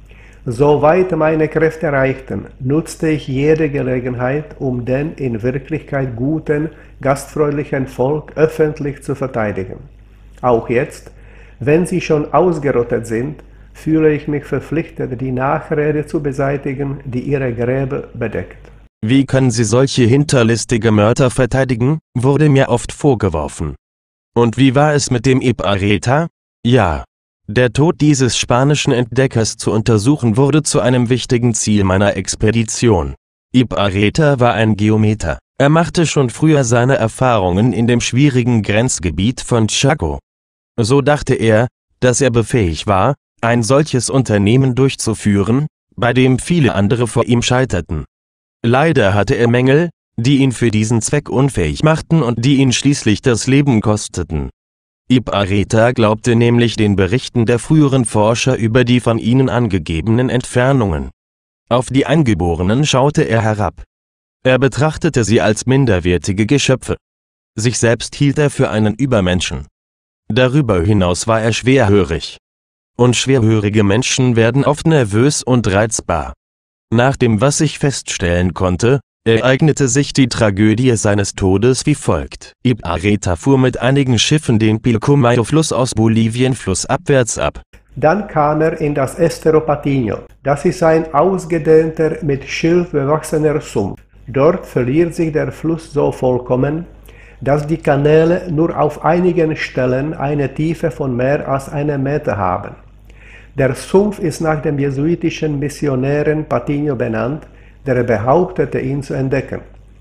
Soweit meine Kräfte reichten, nutzte ich jede Gelegenheit, um den in Wirklichkeit guten, gastfreundlichen Volk öffentlich zu verteidigen. Auch jetzt, wenn sie schon ausgerottet sind, fühle ich mich verpflichtet, die Nachrede zu beseitigen, die ihre Gräber bedeckt. Wie können Sie solche hinterlistige Mörder verteidigen, wurde mir oft vorgeworfen. Und wie war es mit dem Ibarreta? Ja. Der Tod dieses spanischen Entdeckers zu untersuchen wurde zu einem wichtigen Ziel meiner Expedition. Ibarreta war ein Geometer. Er machte schon früher seine Erfahrungen in dem schwierigen Grenzgebiet von Chaco. So dachte er, dass er befähigt war, ein solches Unternehmen durchzuführen, bei dem viele andere vor ihm scheiterten. Leider hatte er Mängel, die ihn für diesen Zweck unfähig machten und die ihn schließlich das Leben kosteten. Ibarreta glaubte nämlich den Berichten der früheren Forscher über die von ihnen angegebenen Entfernungen. Auf die Eingeborenen schaute er herab. Er betrachtete sie als minderwertige Geschöpfe. Sich selbst hielt er für einen Übermenschen. Darüber hinaus war er schwerhörig. Und schwerhörige Menschen werden oft nervös und reizbar. Nach dem, was ich feststellen konnte, ereignete sich die Tragödie seines Todes wie folgt. Ibarreta fuhr mit einigen Schiffen den Pilcomayo-Fluss aus Bolivien flussabwärts ab. Dann kam er in das Estero Patiño. Das ist ein ausgedehnter, mit Schilf bewachsener Sumpf. Dort verliert sich der Fluss so vollkommen, dass die Kanäle nur auf einigen Stellen eine Tiefe von mehr als 1 Meter haben. Der Sumpf ist nach dem jesuitischen Missionären Patiño benannt, der behauptete, ihn zu entdecken.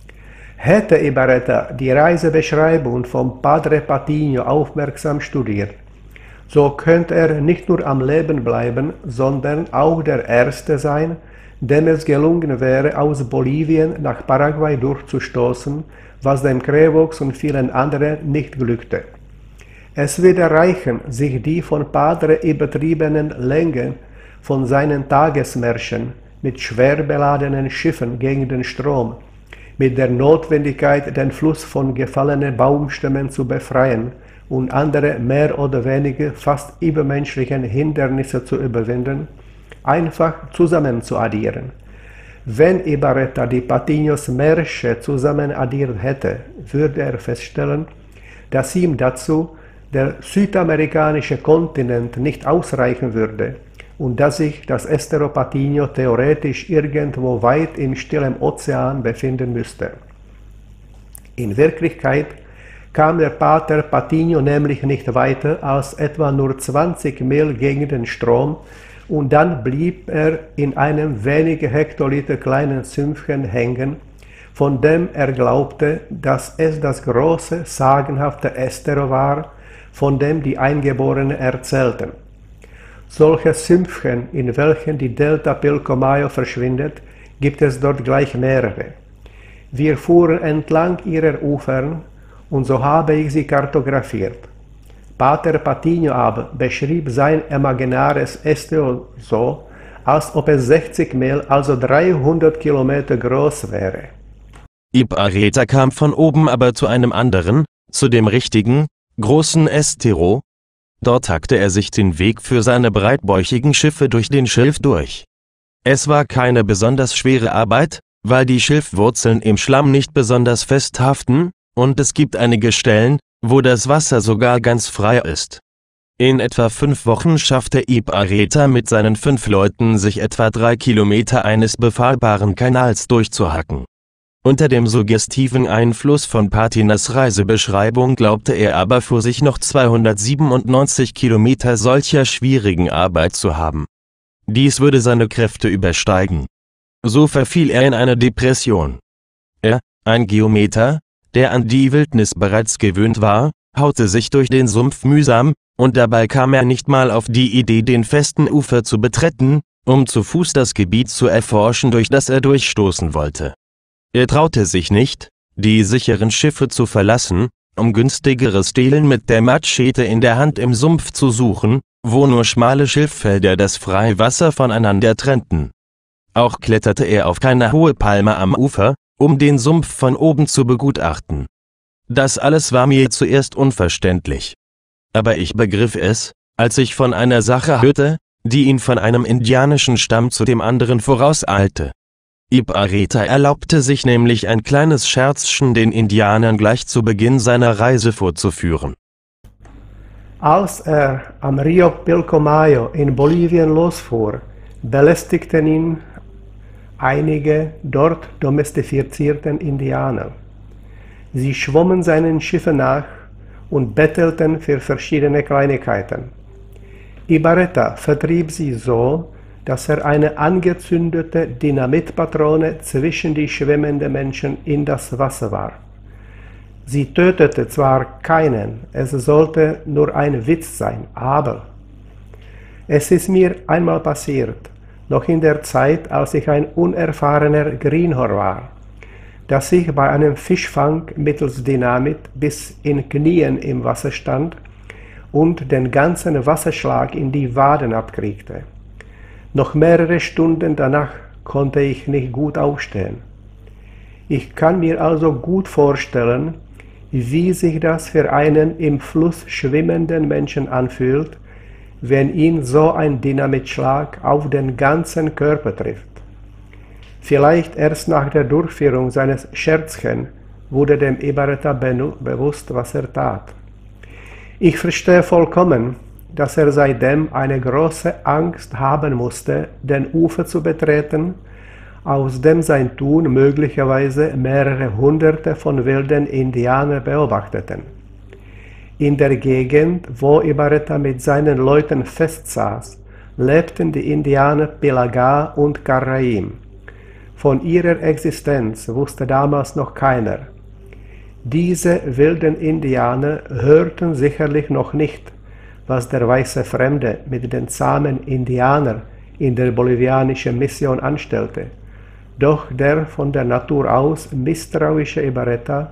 Hätte Ibarreta die Reisebeschreibung vom Padre Patiño aufmerksam studiert, so könnte er nicht nur am Leben bleiben, sondern auch der Erste sein, dem es gelungen wäre, aus Bolivien nach Paraguay durchzustoßen, was dem Crevox und vielen anderen nicht glückte. Es würde reichen, sich die von Padre übertriebenen Längen von seinen Tagesmärschen mit schwer beladenen Schiffen gegen den Strom, mit der Notwendigkeit, den Fluss von gefallenen Baumstämmen zu befreien und andere mehr oder weniger fast übermenschlichen Hindernisse zu überwinden, einfach zusammen zu addieren. Wenn Ibarreta die Patiños Märsche zusammen addiert hätte, würde er feststellen, dass ihm dazu der südamerikanische Kontinent nicht ausreichen würde und dass sich das Estero Patiño theoretisch irgendwo weit im stillen Ozean befinden müsste. In Wirklichkeit kam der Pater Patiño nämlich nicht weiter als etwa nur 20 Mil gegen den Strom, und dann blieb er in einem wenige Hektoliter kleinen Sümpfchen hängen, von dem er glaubte, dass es das große, sagenhafte Estero war, von dem die Eingeborenen erzählten. Solche Sümpfchen, in welchen die Delta Pilcomayo verschwindet, gibt es dort gleich mehrere. Wir fuhren entlang ihrer Ufern, und so habe ich sie kartografiert. Pater Patiño aber beschrieb sein imaginares Estero so, als ob es 60 Mil, also 300 Kilometer groß wäre. Ibarreta kam von oben aber zu einem anderen, zu dem richtigen, großen Estero. Dort hackte er sich den Weg für seine breitbäuchigen Schiffe durch den Schilf durch. Es war keine besonders schwere Arbeit, weil die Schilfwurzeln im Schlamm nicht besonders fest haften, und es gibt einige Stellen, wo das Wasser sogar ganz frei ist. In etwa 5 Wochen schaffte Ibarreta mit seinen 5 Leuten sich etwa 3 Kilometer eines befahrbaren Kanals durchzuhacken. Unter dem suggestiven Einfluss von Patinas Reisebeschreibung glaubte er aber vor sich noch 297 Kilometer solcher schwierigen Arbeit zu haben. Dies würde seine Kräfte übersteigen. So verfiel er in eine Depression. Er, ein Geometer, der an die Wildnis bereits gewöhnt war, haute sich durch den Sumpf mühsam, und dabei kam er nicht mal auf die Idee, den festen Ufer zu betreten, um zu Fuß das Gebiet zu erforschen, durch das er durchstoßen wollte. Er traute sich nicht, die sicheren Schiffe zu verlassen, um günstigere Stelen mit der Machete in der Hand im Sumpf zu suchen, wo nur schmale Schilffelder das Freiwasser voneinander trennten. Auch kletterte er auf keine hohe Palme am Ufer, um den Sumpf von oben zu begutachten. Das alles war mir zuerst unverständlich. Aber ich begriff es, als ich von einer Sache hörte, die ihn von einem indianischen Stamm zu dem anderen vorauseilte. Ibarreta erlaubte sich nämlich ein kleines Scherzchen den Indianern gleich zu Beginn seiner Reise vorzuführen. Als er am Rio Pilcomayo in Bolivien losfuhr, belästigten ihn einige dort domestizierten Indianer. Sie schwommen seinen Schiffen nach und bettelten für verschiedene Kleinigkeiten. Ibarreta vertrieb sie so, dass er eine angezündete Dynamitpatrone zwischen die schwimmenden Menschen in das Wasser warf. Sie tötete zwar keinen, es sollte nur ein Witz sein, aber es ist mir einmal passiert, noch in der Zeit, als ich ein unerfahrener Greenhorn war, dass ich bei einem Fischfang mittels Dynamit bis in Knien im Wasser stand und den ganzen Wasserschlag in die Waden abkriegte. Noch mehrere Stunden danach konnte ich nicht gut aufstehen. Ich kann mir also gut vorstellen, wie sich das für einen im Fluss schwimmenden Menschen anfühlt, wenn ihn so ein Dynamitschlag auf den ganzen Körper trifft. Vielleicht erst nach der Durchführung seines Scherzchen wurde dem Ibarreta bewusst, was er tat. Ich verstehe vollkommen, dass er seitdem eine große Angst haben musste, den Ufer zu betreten, aus dem sein Tun möglicherweise mehrere Hunderte von wilden Indianern beobachteten. In der Gegend, wo Ibarreta mit seinen Leuten festsaß, lebten die Indianer Pilaga und Carraim. Von ihrer Existenz wusste damals noch keiner. Diese wilden Indianer hörten sicherlich noch nicht, was der weiße Fremde mit den zahmen Indianern in der bolivianischen Mission anstellte. Doch der von der Natur aus misstrauische Ibarreta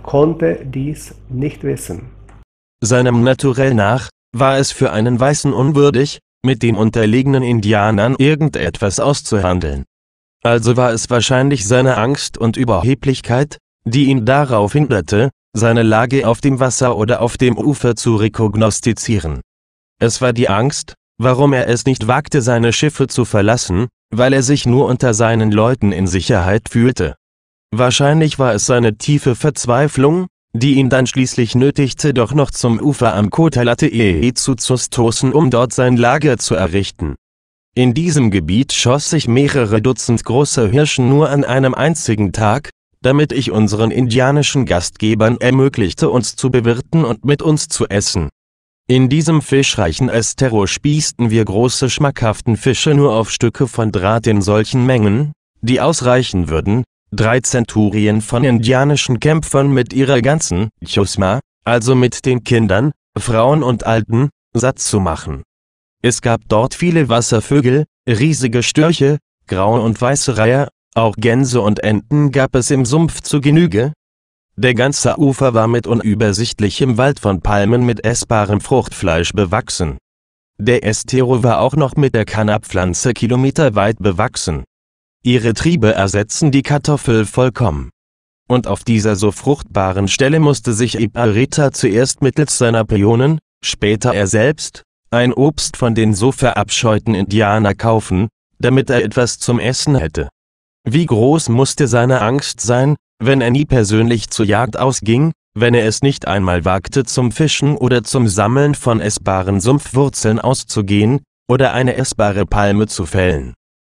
konnte dies nicht wissen. Seinem Naturell nach war es für einen Weißen unwürdig, mit den unterlegenen Indianern irgendetwas auszuhandeln. Also war es wahrscheinlich seine Angst und Überheblichkeit, die ihn darauf hinderte, seine Lage auf dem Wasser oder auf dem Ufer zu rekognoszieren. Es war die Angst, warum er es nicht wagte, seine Schiffe zu verlassen, weil er sich nur unter seinen Leuten in Sicherheit fühlte. Wahrscheinlich war es seine tiefe Verzweiflung, die ihn dann schließlich nötigte, doch noch zum Ufer am Kotalate'e zu stoßen, um dort sein Lager zu errichten. In diesem Gebiet schoss ich mehrere Dutzend große Hirschen nur an einem einzigen Tag, damit ich unseren indianischen Gastgebern ermöglichte, uns zu bewirten und mit uns zu essen. In diesem fischreichen Estero spießten wir große schmackhaften Fische nur auf Stücke von Draht in solchen Mengen, die ausreichen würden, 3 Zenturien von indianischen Kämpfern mit ihrer ganzen Chusma, also mit den Kindern, Frauen und Alten, satt zu machen. Es gab dort viele Wasservögel, riesige Störche, graue und weiße Reiher, auch Gänse und Enten gab es im Sumpf zu Genüge. Der ganze Ufer war mit unübersichtlichem Wald von Palmen mit essbarem Fruchtfleisch bewachsen. Der Estero war auch noch mit der Canna-Pflanze kilometerweit bewachsen. Ihre Triebe ersetzten die Kartoffel vollkommen. Und auf dieser so fruchtbaren Stelle musste sich Ibarreta zuerst mittels seiner Peonen, später er selbst, ein Obst von den so verabscheuten Indianer kaufen, damit er etwas zum Essen hätte. Wie groß musste seine Angst sein, wenn er nie persönlich zur Jagd ausging, wenn er es nicht einmal wagte, zum Fischen oder zum Sammeln von essbaren Sumpfwurzeln auszugehen, oder eine essbare Palme zu fällen.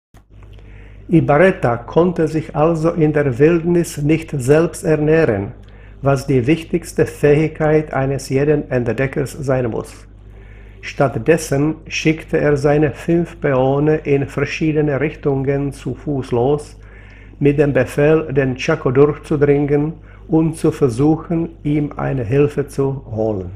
Ibarreta konnte sich also in der Wildnis nicht selbst ernähren, was die wichtigste Fähigkeit eines jeden Entdeckers sein muss. Stattdessen schickte er seine 5 Peone in verschiedene Richtungen zu Fuß los, mit dem Befehl, den Chaco durchzudringen und zu versuchen, ihm eine Hilfe zu holen.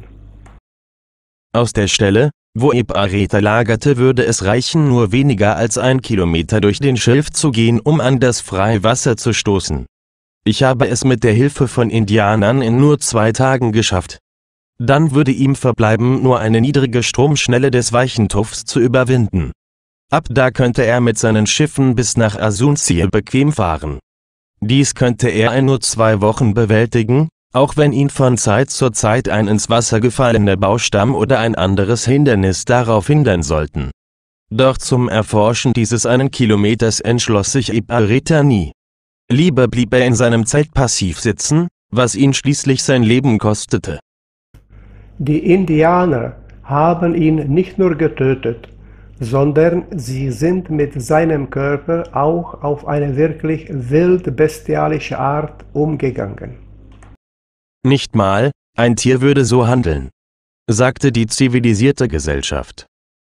Aus der Stelle, wo Ibarreta lagerte, würde es reichen, nur weniger als 1 Kilometer durch den Schilf zu gehen, um an das freie Wasser zu stoßen. Ich habe es mit der Hilfe von Indianern in nur 2 Tagen geschafft. Dann würde ihm verbleiben, nur eine niedrige Stromschnelle des weichen Tuffs zu überwinden. Ab da könnte er mit seinen Schiffen bis nach Asunción bequem fahren. Dies könnte er in nur 2 Wochen bewältigen, auch wenn ihn von Zeit zu Zeit ein ins Wasser gefallener Baustamm oder ein anderes Hindernis darauf hindern sollten. Doch zum Erforschen dieses 1 Kilometers entschloss sich Ibarreta nie. Lieber blieb er in seinem Zelt passiv sitzen, was ihn schließlich sein Leben kostete. Die Indianer haben ihn nicht nur getötet, sondern sie sind mit seinem Körper auch auf eine wirklich wild-bestialische Art umgegangen. Nicht mal ein Tier würde so handeln, sagte die zivilisierte Gesellschaft.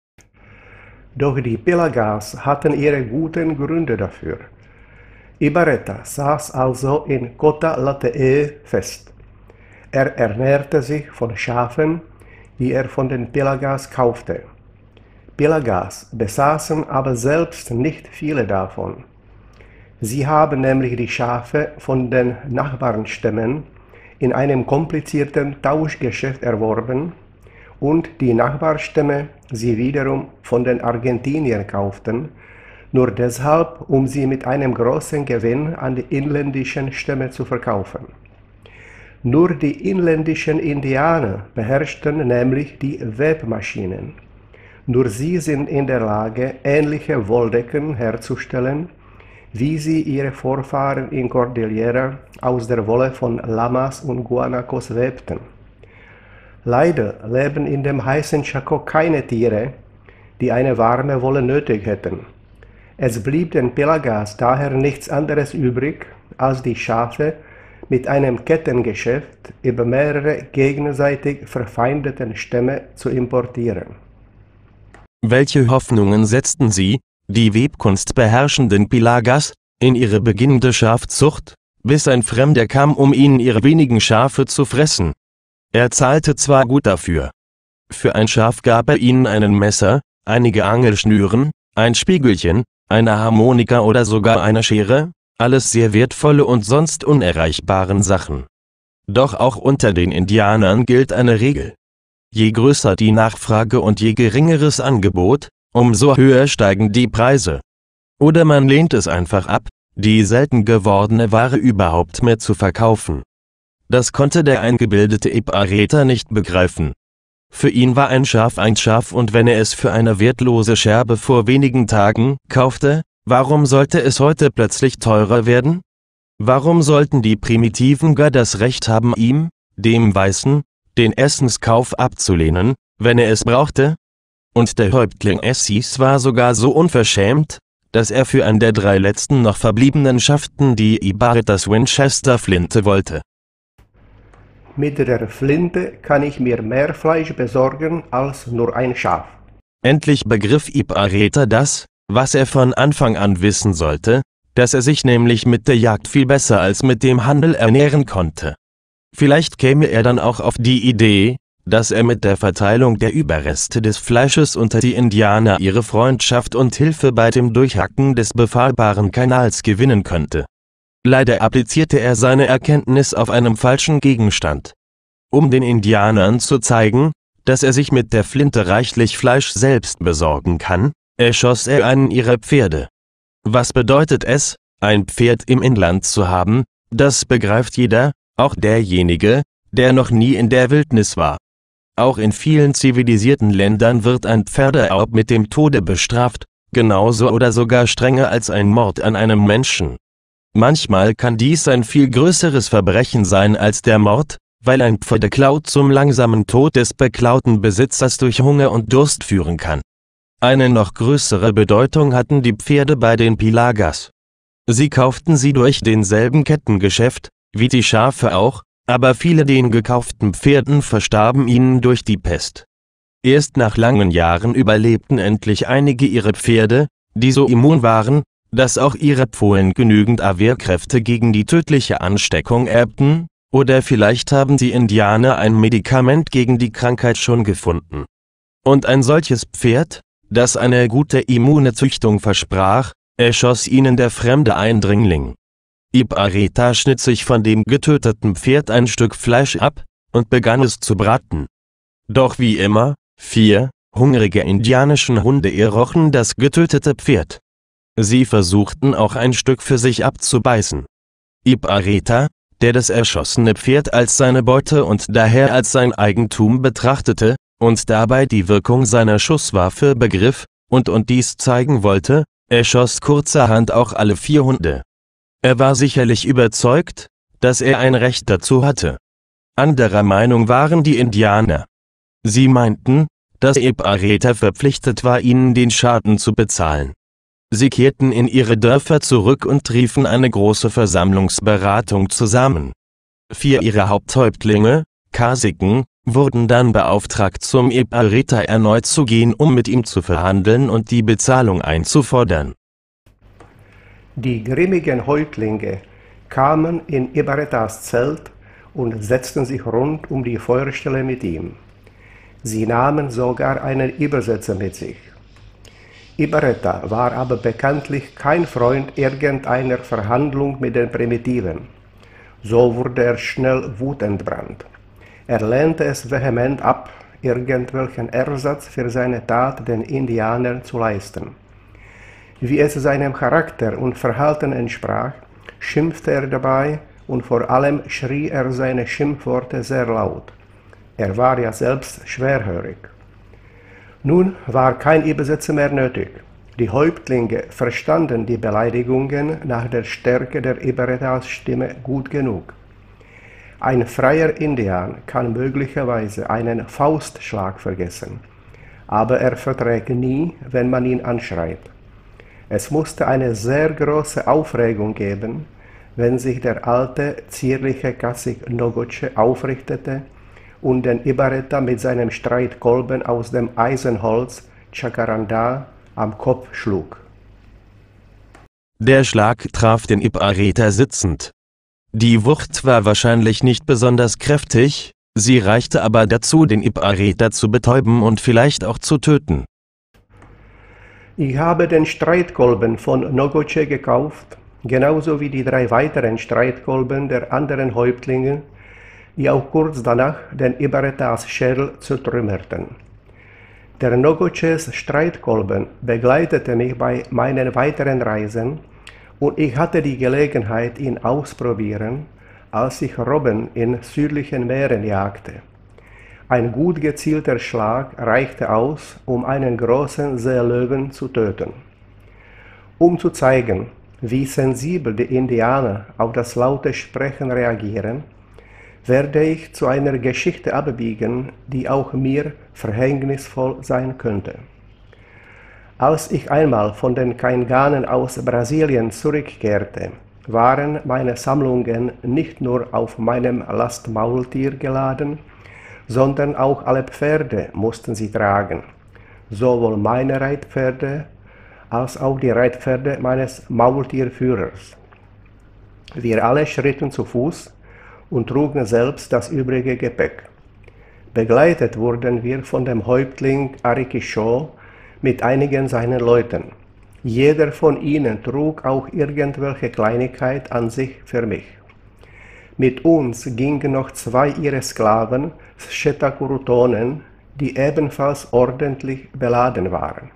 Doch die Pilagas hatten ihre guten Gründe dafür. Ibarreta saß also in Kotalate'e fest. Er ernährte sich von Schafen, die er von den Pilagas kaufte. Pilagas besaßen aber selbst nicht viele davon. Sie haben nämlich die Schafe von den Nachbarstämmen in einem komplizierten Tauschgeschäft erworben und die Nachbarstämme sie wiederum von den Argentiniern kauften, nur deshalb, um sie mit einem großen Gewinn an die inländischen Stämme zu verkaufen. Nur die inländischen Indianer beherrschten nämlich die Webmaschinen. Nur sie sind in der Lage, ähnliche Wolldecken herzustellen, wie sie ihre Vorfahren in Cordillera aus der Wolle von Lamas und Guanacos webten. Leider leben in dem heißen Chaco keine Tiere, die eine warme Wolle nötig hätten. Es blieb den Pilagas daher nichts anderes übrig, als die Schafe mit einem Kettengeschäft über mehrere gegenseitig verfeindeten Stämme zu importieren. Welche Hoffnungen setzten sie, die Webkunst beherrschenden Pilagas, in ihre beginnende Schafzucht, bis ein Fremder kam, um ihnen ihre wenigen Schafe zu fressen? Er zahlte zwar gut dafür. Für ein Schaf gab er ihnen ein Messer, einige Angelschnüren, ein Spiegelchen, eine Harmonika oder sogar eine Schere, alles sehr wertvolle und sonst unerreichbaren Sachen. Doch auch unter den Indianern gilt eine Regel. Je größer die Nachfrage und je geringeres Angebot, umso höher steigen die Preise. Oder man lehnt es einfach ab, die selten gewordene Ware überhaupt mehr zu verkaufen. Das konnte der eingebildete Ibareta nicht begreifen. Für ihn war ein Schaf und wenn er es für eine wertlose Scherbe vor wenigen Tagen kaufte, warum sollte es heute plötzlich teurer werden? Warum sollten die Primitiven gar das Recht haben, ihm, dem Weißen, den Essenskauf abzulehnen, wenn er es brauchte? Und der Häuptling Essis war sogar so unverschämt, dass er für einen der 3 letzten noch verbliebenen Schaften die Ibaretas Winchester-Flinte wollte. Mit der Flinte kann ich mir mehr Fleisch besorgen als nur ein Schaf. Endlich begriff Ibareta das, was er von Anfang an wissen sollte, dass er sich nämlich mit der Jagd viel besser als mit dem Handel ernähren konnte. Vielleicht käme er dann auch auf die Idee, dass er mit der Verteilung der Überreste des Fleisches unter die Indianer ihre Freundschaft und Hilfe bei dem Durchhacken des befahlbaren Kanals gewinnen könnte. Leider applizierte er seine Erkenntnis auf einem falschen Gegenstand. Um den Indianern zu zeigen, dass er sich mit der Flinte reichlich Fleisch selbst besorgen kann, erschoss er einen ihrer Pferde. Was bedeutet es, ein Pferd im Inland zu haben? Das begreift jeder, auch derjenige, der noch nie in der Wildnis war. Auch in vielen zivilisierten Ländern wird ein Pferderaub mit dem Tode bestraft, genauso oder sogar strenger als ein Mord an einem Menschen. Manchmal kann dies ein viel größeres Verbrechen sein als der Mord, weil ein Pferdeklau zum langsamen Tod des beklauten Besitzers durch Hunger und Durst führen kann. Eine noch größere Bedeutung hatten die Pferde bei den Pilagas. Sie kauften sie durch denselben Kettengeschäft, wie die Schafe auch, aber viele den gekauften Pferden verstarben ihnen durch die Pest. Erst nach langen Jahren überlebten endlich einige ihre Pferde, die so immun waren, dass auch ihre Fohlen genügend Abwehrkräfte gegen die tödliche Ansteckung erbten, oder vielleicht haben die Indianer ein Medikament gegen die Krankheit schon gefunden. Und ein solches Pferd, das eine gute immune Züchtung versprach, erschoss ihnen der fremde Eindringling. Ibareta schnitt sich von dem getöteten Pferd ein Stück Fleisch ab und begann es zu braten. Doch wie immer, 4 hungrige indianischen Hunde errochen das getötete Pferd. Sie versuchten auch ein Stück für sich abzubeißen. Ibareta, der das erschossene Pferd als seine Beute und daher als sein Eigentum betrachtete und dabei die Wirkung seiner Schusswaffe begriff und dies zeigen wollte, erschoss kurzerhand auch alle 4 Hunde. Er war sicherlich überzeugt, dass er ein Recht dazu hatte. Anderer Meinung waren die Indianer. Sie meinten, dass Ibareta verpflichtet war, ihnen den Schaden zu bezahlen. Sie kehrten in ihre Dörfer zurück und riefen eine große Versammlungsberatung zusammen. 4 ihrer Haupthäuptlinge, Caciquen, wurden dann beauftragt, zum Ibareta erneut zu gehen, um mit ihm zu verhandeln und die Bezahlung einzufordern. Die grimmigen Häuptlinge kamen in Ibaretas Zelt und setzten sich rund um die Feuerstelle mit ihm. Sie nahmen sogar einen Übersetzer mit sich. Ibareta war aber bekanntlich kein Freund irgendeiner Verhandlung mit den Primitiven. So wurde er schnell wutentbrannt. Er lehnte es vehement ab, irgendwelchen Ersatz für seine Tat den Indianern zu leisten. Wie es seinem Charakter und Verhalten entsprach, schimpfte er dabei und vor allem schrie er seine Schimpfworte sehr laut. Er war ja selbst schwerhörig. Nun war kein Übersetzer mehr nötig. Die Häuptlinge verstanden die Beleidigungen nach der Stärke der Ibaretas Stimme gut genug. Ein freier Indian kann möglicherweise einen Faustschlag vergessen, aber er verträgt nie, wenn man ihn anschreit. Es musste eine sehr große Aufregung geben, wenn sich der alte, zierliche Cacique Nogoche aufrichtete und den Ibareta mit seinem Streitkolben aus dem Eisenholz Chacaranda am Kopf schlug. Der Schlag traf den Ibareta sitzend. Die Wucht war wahrscheinlich nicht besonders kräftig, sie reichte aber dazu, den Ibareta zu betäuben und vielleicht auch zu töten. Ich habe den Streitkolben von Nogoche gekauft, genauso wie die 3 weiteren Streitkolben der anderen Häuptlinge, die auch kurz danach den Ibaretas Schädel zertrümmerten. Der Nogoches Streitkolben begleitete mich bei meinen weiteren Reisen und ich hatte die Gelegenheit, ihn auszuprobieren, als ich Robben in südlichen Meeren jagte. Ein gut gezielter Schlag reichte aus, um einen großen Seelöwen zu töten. Um zu zeigen, wie sensibel die Indianer auf das laute Sprechen reagieren, werde ich zu einer Geschichte abbiegen, die auch mir verhängnisvoll sein könnte. Als ich einmal von den Kainganen aus Brasilien zurückkehrte, waren meine Sammlungen nicht nur auf meinem Lastmaultier geladen, sondern auch alle Pferde mussten sie tragen, sowohl meine Reitpferde als auch die Reitpferde meines Maultierführers. Wir alle schritten zu Fuß und trugen selbst das übrige Gepäck. Begleitet wurden wir von dem Häuptling Arikisho mit einigen seiner Leuten. Jeder von ihnen trug auch irgendwelche Kleinigkeit an sich für mich. Mit uns gingen noch 2 ihrer Sklaven, Shetakurutonen, die ebenfalls ordentlich beladen waren.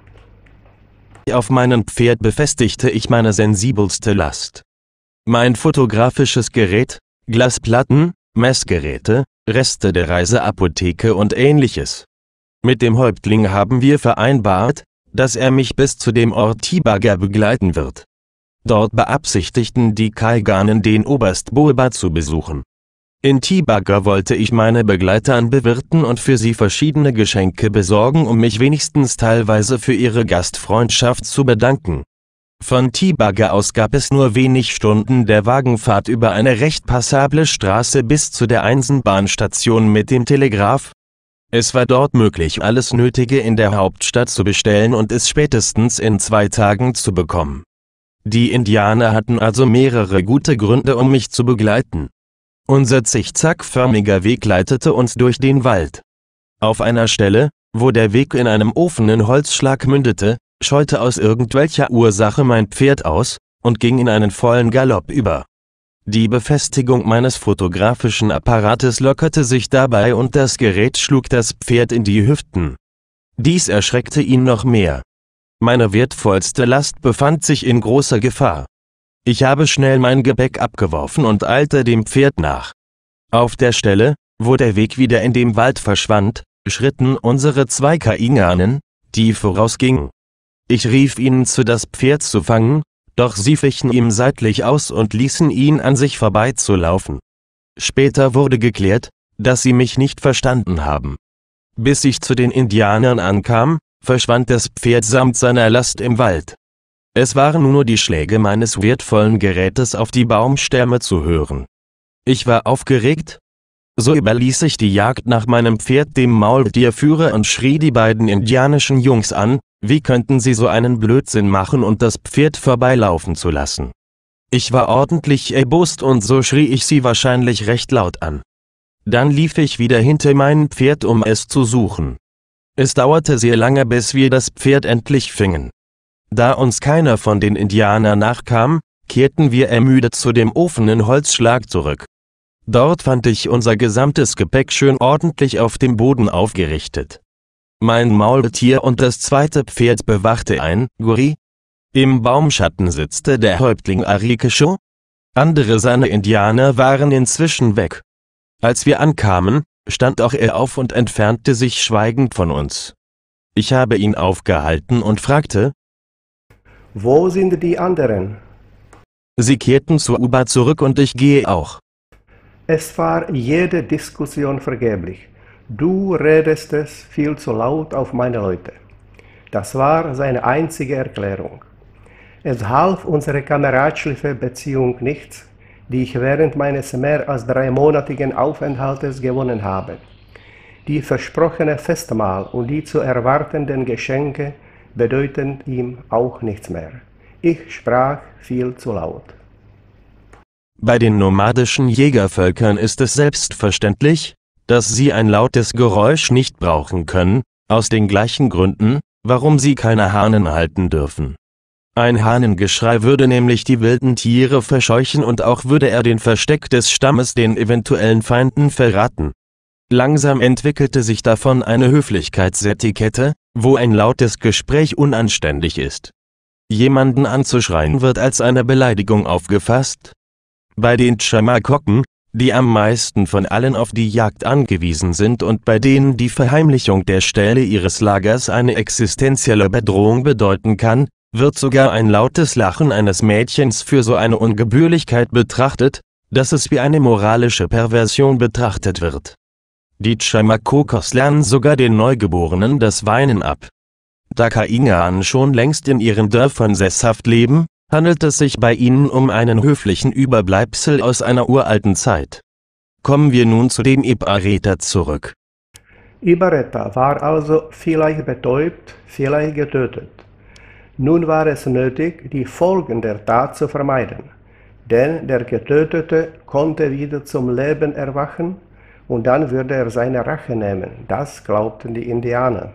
Auf meinem Pferd befestigte ich meine sensibelste Last. Mein fotografisches Gerät, Glasplatten, Messgeräte, Reste der Reiseapotheke und ähnliches. Mit dem Häuptling haben wir vereinbart, dass er mich bis zu dem Ort Tibaga begleiten wird. Dort beabsichtigten die Kaiganen den Oberst Boba zu besuchen. In Tibaga wollte ich meine Begleiter bewirten und für sie verschiedene Geschenke besorgen, um mich wenigstens teilweise für ihre Gastfreundschaft zu bedanken. Von Tibaga aus gab es nur wenig Stunden der Wagenfahrt über eine recht passable Straße bis zu der Eisenbahnstation mit dem Telegraph. Es war dort möglich, alles Nötige in der Hauptstadt zu bestellen und es spätestens in 2 Tagen zu bekommen. Die Indianer hatten also mehrere gute Gründe, um mich zu begleiten. Unser zickzackförmiger Weg leitete uns durch den Wald. Auf einer Stelle, wo der Weg in einem offenen Holzschlag mündete, scheute aus irgendwelcher Ursache mein Pferd aus und ging in einen vollen Galopp über. Die Befestigung meines fotografischen Apparates lockerte sich dabei und das Gerät schlug das Pferd in die Hüften. Dies erschreckte ihn noch mehr. Meine wertvollste Last befand sich in großer Gefahr. Ich habe schnell mein Gepäck abgeworfen und eilte dem Pferd nach. Auf der Stelle, wo der Weg wieder in dem Wald verschwand, schritten unsere 2 Kainganen, die vorausgingen. Ich rief ihnen zu, das Pferd zu fangen, doch sie wichen ihm seitlich aus und ließen ihn an sich vorbeizulaufen. Später wurde geklärt, dass sie mich nicht verstanden haben. Bis ich zu den Indianern ankam, verschwand das Pferd samt seiner Last im Wald. Es waren nur die Schläge meines wertvollen Gerätes auf die Baumstämme zu hören. Ich war aufgeregt. So überließ ich die Jagd nach meinem Pferd dem Maultierführer und schrie die beiden indianischen Jungs an, wie könnten sie so einen Blödsinn machen und das Pferd vorbeilaufen zu lassen. Ich war ordentlich erbost und so schrie ich sie wahrscheinlich recht laut an. Dann lief ich wieder hinter mein Pferd, um es zu suchen. Es dauerte sehr lange, bis wir das Pferd endlich fingen. Da uns keiner von den Indianern nachkam, kehrten wir ermüdet zu dem offenen Holzschlag zurück. Dort fand ich unser gesamtes Gepäck schön ordentlich auf dem Boden aufgerichtet. Mein Maultier und das zweite Pferd bewachte ein Guri. Im Baumschatten sitzte der Häuptling Arikisho. Andere seiner Indianer waren inzwischen weg. Als wir ankamen, stand auch er auf und entfernte sich schweigend von uns. Ich habe ihn aufgehalten und fragte: Wo sind die anderen? Sie kehrten zur Uba zurück und ich gehe auch. Es war jede Diskussion vergeblich. Du redest es viel zu laut auf meine Leute. Das war seine einzige Erklärung. Es half unsere kameradschaftliche Beziehung nichts, die ich während meines mehr als 3-monatigen Aufenthaltes gewonnen habe. Die versprochene Festmahl und die zu erwartenden Geschenke bedeuten ihm auch nichts mehr. Ich sprach viel zu laut. Bei den nomadischen Jägervölkern ist es selbstverständlich, dass sie ein lautes Geräusch nicht brauchen können, aus den gleichen Gründen, warum sie keine Hahnen halten dürfen. Ein Hahnengeschrei würde nämlich die wilden Tiere verscheuchen und auch würde er den Versteck des Stammes den eventuellen Feinden verraten. Langsam entwickelte sich davon eine Höflichkeitsetikette, wo ein lautes Gespräch unanständig ist. Jemanden anzuschreien wird als eine Beleidigung aufgefasst. Bei den Chamakokken, die am meisten von allen auf die Jagd angewiesen sind und bei denen die Verheimlichung der Ställe ihres Lagers eine existenzielle Bedrohung bedeuten kann, wird sogar ein lautes Lachen eines Mädchens für so eine Ungebührlichkeit betrachtet, dass es wie eine moralische Perversion betrachtet wird. Die Chamakokos lernen sogar den Neugeborenen das Weinen ab. Da Kaingaan schon längst in ihren Dörfern sesshaft leben, handelt es sich bei ihnen um einen höflichen Überbleibsel aus einer uralten Zeit. Kommen wir nun zu den Ibareta zurück. Ibareta war also vielleicht betäubt, vielleicht getötet. Nun war es nötig, die Folgen der Tat zu vermeiden, denn der Getötete konnte wieder zum Leben erwachen und dann würde er seine Rache nehmen. Das glaubten die Indianer.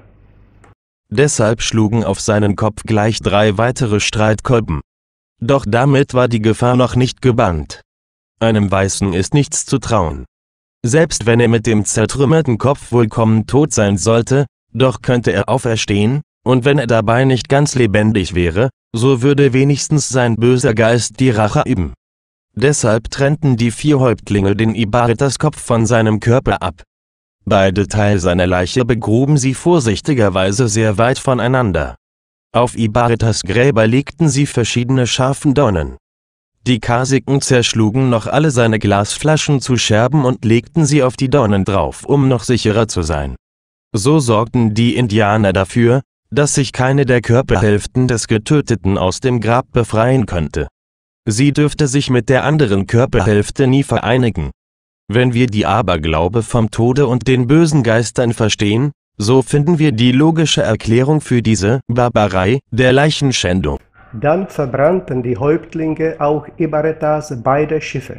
Deshalb schlugen auf seinen Kopf gleich 3 weitere Streitkolben. Doch damit war die Gefahr noch nicht gebannt. Einem Weißen ist nichts zu trauen. Selbst wenn er mit dem zertrümmerten Kopf vollkommen tot sein sollte, doch könnte er auferstehen, und wenn er dabei nicht ganz lebendig wäre, so würde wenigstens sein böser Geist die Rache üben. Deshalb trennten die 4 Häuptlinge den Ibaretas Kopf von seinem Körper ab. Beide Teile seiner Leiche begruben sie vorsichtigerweise sehr weit voneinander. Auf Ibaretas Gräber legten sie verschiedene scharfen Dornen. Die Kasiken zerschlugen noch alle seine Glasflaschen zu Scherben und legten sie auf die Dornen drauf, um noch sicherer zu sein. So sorgten die Indianer dafür, dass sich keine der Körperhälften des Getöteten aus dem Grab befreien könnte. Sie dürfte sich mit der anderen Körperhälfte nie vereinigen. Wenn wir die Aberglaube vom Tode und den bösen Geistern verstehen, so finden wir die logische Erklärung für diese Barbarei der Leichenschändung. Dann verbrannten die Häuptlinge auch Ibaretas beide Schiffe.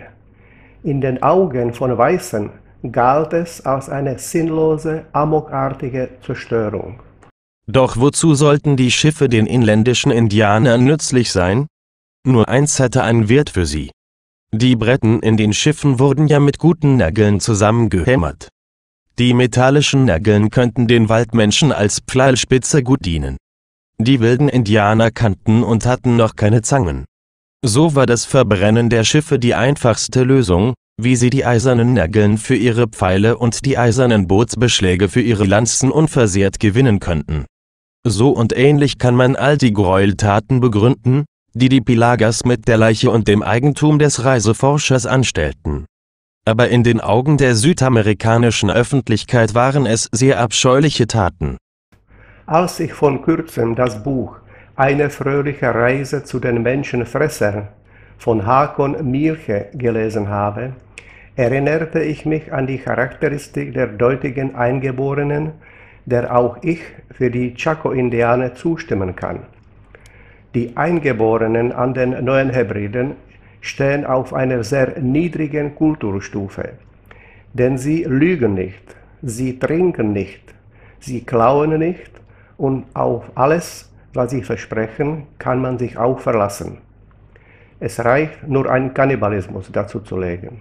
In den Augen von Weißen galt es als eine sinnlose, amokartige Zerstörung. Doch wozu sollten die Schiffe den inländischen Indianern nützlich sein? Nur eins hatte einen Wert für sie. Die Bretten in den Schiffen wurden ja mit guten Nägeln zusammengehämmert. Die metallischen Nägeln könnten den Waldmenschen als Pfeilspitze gut dienen. Die wilden Indianer kannten und hatten noch keine Zangen. So war das Verbrennen der Schiffe die einfachste Lösung, wie sie die eisernen Nägeln für ihre Pfeile und die eisernen Bootsbeschläge für ihre Lanzen unversehrt gewinnen könnten. So und ähnlich kann man all die Gräueltaten begründen, die die Pelagas mit der Leiche und dem Eigentum des Reiseforschers anstellten. Aber in den Augen der südamerikanischen Öffentlichkeit waren es sehr abscheuliche Taten. Als ich vor kurzem das Buch Eine fröhliche Reise zu den Menschenfressern von Hakon Mielche gelesen habe, erinnerte ich mich an die Charakteristik der dortigen Eingeborenen, der auch ich für die Chaco-Indianer zustimmen kann. Die Eingeborenen an den Neuen Hebriden stehen auf einer sehr niedrigen Kulturstufe, denn sie lügen nicht, sie trinken nicht, sie klauen nicht und auf alles, was sie versprechen, kann man sich auch verlassen. Es reicht nur ein Kannibalismus dazu zu legen.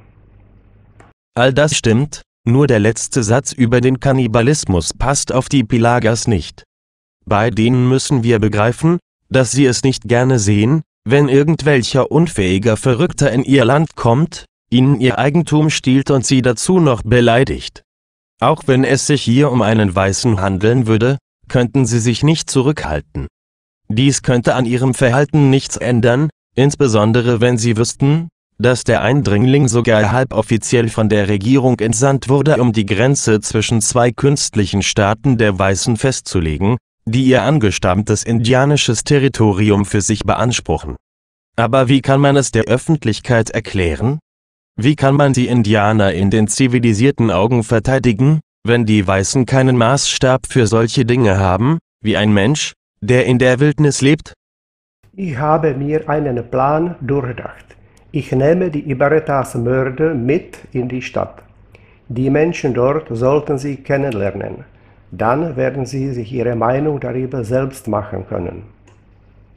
All das stimmt, nur der letzte Satz über den Kannibalismus passt auf die Pelagas nicht. Bei denen müssen wir begreifen, dass sie es nicht gerne sehen, wenn irgendwelcher unfähiger Verrückter in ihr Land kommt, ihnen ihr Eigentum stiehlt und sie dazu noch beleidigt. Auch wenn es sich hier um einen Weißen handeln würde, könnten sie sich nicht zurückhalten. Dies könnte an ihrem Verhalten nichts ändern, insbesondere wenn sie wüssten, dass der Eindringling sogar halboffiziell von der Regierung entsandt wurde, um die Grenze zwischen 2 künstlichen Staaten der Weißen festzulegen, die ihr angestammtes indianisches Territorium für sich beanspruchen. Aber wie kann man es der Öffentlichkeit erklären? Wie kann man die Indianer in den zivilisierten Augen verteidigen, wenn die Weißen keinen Maßstab für solche Dinge haben, wie ein Mensch, der in der Wildnis lebt? Ich habe mir einen Plan durchdacht. Ich nehme die Ibaretas Mörder mit in die Stadt. Die Menschen dort sollten sie kennenlernen. Dann werden sie sich ihre Meinung darüber selbst machen können.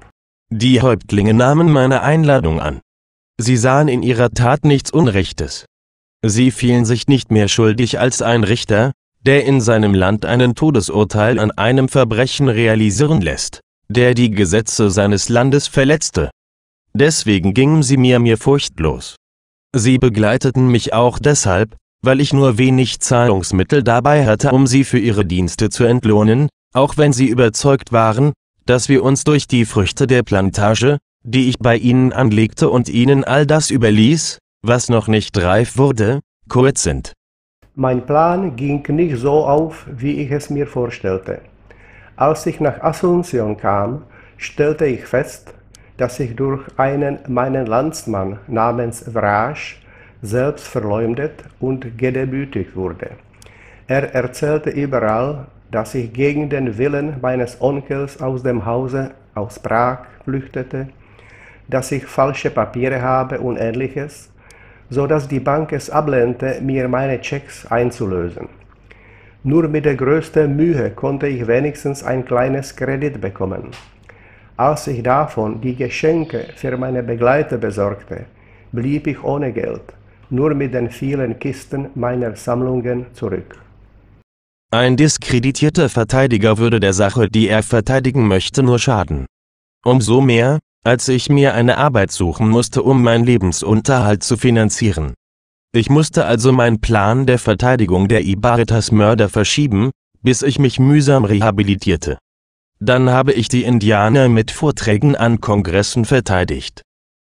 Die Häuptlinge nahmen meine Einladung an. Sie sahen in ihrer Tat nichts Unrechtes. Sie fielen sich nicht mehr schuldig als ein Richter, der in seinem Land einen Todesurteil an einem Verbrechen realisieren lässt, der die Gesetze seines Landes verletzte. Deswegen gingen sie mir furchtlos. Sie begleiteten mich auch deshalb, weil ich nur wenig Zahlungsmittel dabei hatte, um sie für ihre Dienste zu entlohnen, auch wenn sie überzeugt waren, dass wir uns durch die Früchte der Plantage, die ich bei ihnen anlegte und ihnen all das überließ, was noch nicht reif wurde, kurz sind. Mein Plan ging nicht so auf, wie ich es mir vorstellte. Als ich nach Asunción kam, stellte ich fest, dass ich durch meinen Landsmann namens Vrasch selbst verleumdet und gedemütigt wurde. Er erzählte überall, dass ich gegen den Willen meines Onkels aus dem Hause aus Prag flüchtete, dass ich falsche Papiere habe und Ähnliches, so dass die Bank es ablehnte, mir meine Schecks einzulösen. Nur mit der größten Mühe konnte ich wenigstens ein kleines Kredit bekommen. Als ich davon die Geschenke für meine Begleiter besorgte, blieb ich ohne Geld, nur mit den vielen Kisten meiner Sammlungen zurück. Ein diskreditierter Verteidiger würde der Sache, die er verteidigen möchte, nur schaden. Umso mehr, als ich mir eine Arbeit suchen musste, um meinen Lebensunterhalt zu finanzieren. Ich musste also meinen Plan der Verteidigung der Ibaritas-Mörder verschieben, bis ich mich mühsam rehabilitierte. Dann habe ich die Indianer mit Vorträgen an Kongressen verteidigt.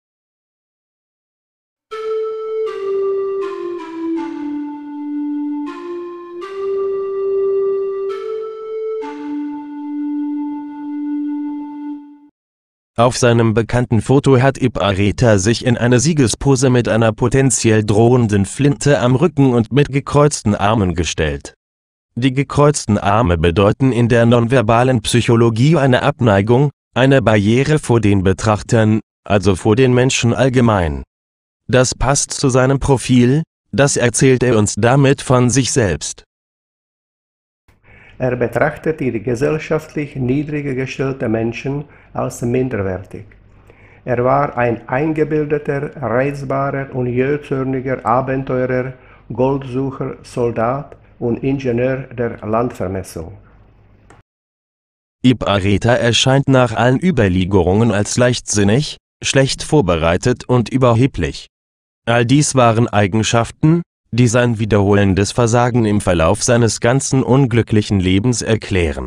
Auf seinem bekannten Foto hat Ibarreta sich in eine Siegespose mit einer potenziell drohenden Flinte am Rücken und mit gekreuzten Armen gestellt. Die gekreuzten Arme bedeuten in der nonverbalen Psychologie eine Abneigung, eine Barriere vor den Betrachtern, also vor den Menschen allgemein. Das passt zu seinem Profil, das erzählt er uns damit von sich selbst. Er betrachtet die gesellschaftlich niedriger gestellte Menschen als minderwertig. Er war ein eingebildeter, reizbarer und jähzorniger Abenteurer, Goldsucher, Soldat und Ingenieur der Landvermessung. Ibarreta erscheint nach allen Überliegerungen als leichtsinnig, schlecht vorbereitet und überheblich. All dies waren Eigenschaften, die sein wiederholendes Versagen im Verlauf seines ganzen unglücklichen Lebens erklären.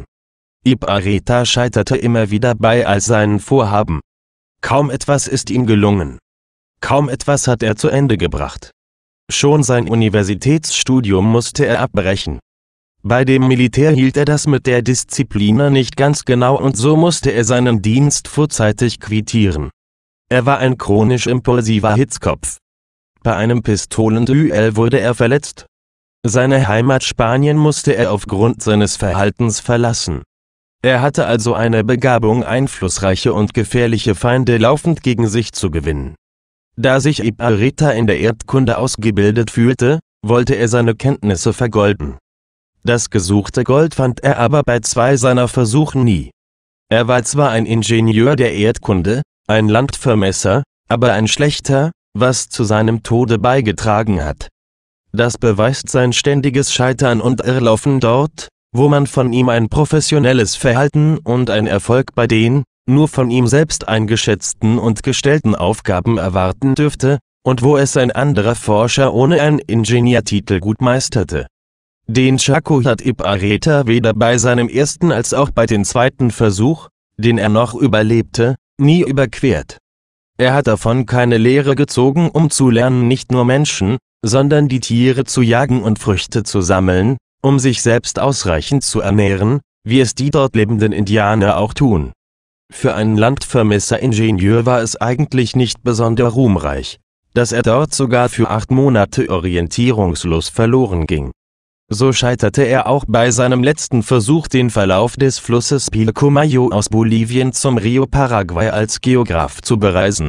Ibarreta scheiterte immer wieder bei all seinen Vorhaben. Kaum etwas ist ihm gelungen. Kaum etwas hat er zu Ende gebracht. Schon sein Universitätsstudium musste er abbrechen. Bei dem Militär hielt er das mit der Disziplina nicht ganz genau und so musste er seinen Dienst vorzeitig quittieren. Er war ein chronisch impulsiver Hitzkopf. Bei einem Pistolenduell wurde er verletzt. Seine Heimat Spanien musste er aufgrund seines Verhaltens verlassen. Er hatte also eine Begabung, einflussreiche und gefährliche Feinde laufend gegen sich zu gewinnen. Da sich Ibarreta in der Erdkunde ausgebildet fühlte, wollte er seine Kenntnisse vergolden. Das gesuchte Gold fand er aber bei zwei seiner Versuche nie. Er war zwar ein Ingenieur der Erdkunde, ein Landvermesser, aber ein schlechter, was zu seinem Tode beigetragen hat. Das beweist sein ständiges Scheitern und Irrlaufen dort, wo man von ihm ein professionelles Verhalten und ein Erfolg bei den, nur von ihm selbst eingeschätzten und gestellten Aufgaben erwarten dürfte, und wo es ein anderer Forscher ohne einen Ingenieurtitel gut meisterte. Den Chaco hat Ibarreta weder bei seinem ersten als auch bei dem zweiten Versuch, den er noch überlebte, nie überquert. Er hat davon keine Lehre gezogen, um zu lernen, nicht nur Menschen, sondern die Tiere zu jagen und Früchte zu sammeln, um sich selbst ausreichend zu ernähren, wie es die dort lebenden Indianer auch tun. Für einen Landvermesser-Ingenieur war es eigentlich nicht besonders ruhmreich, dass er dort sogar für 8 Monate orientierungslos verloren ging. So scheiterte er auch bei seinem letzten Versuch, den Verlauf des Flusses Pilcomayo aus Bolivien zum Rio Paraguay als Geograph zu bereisen.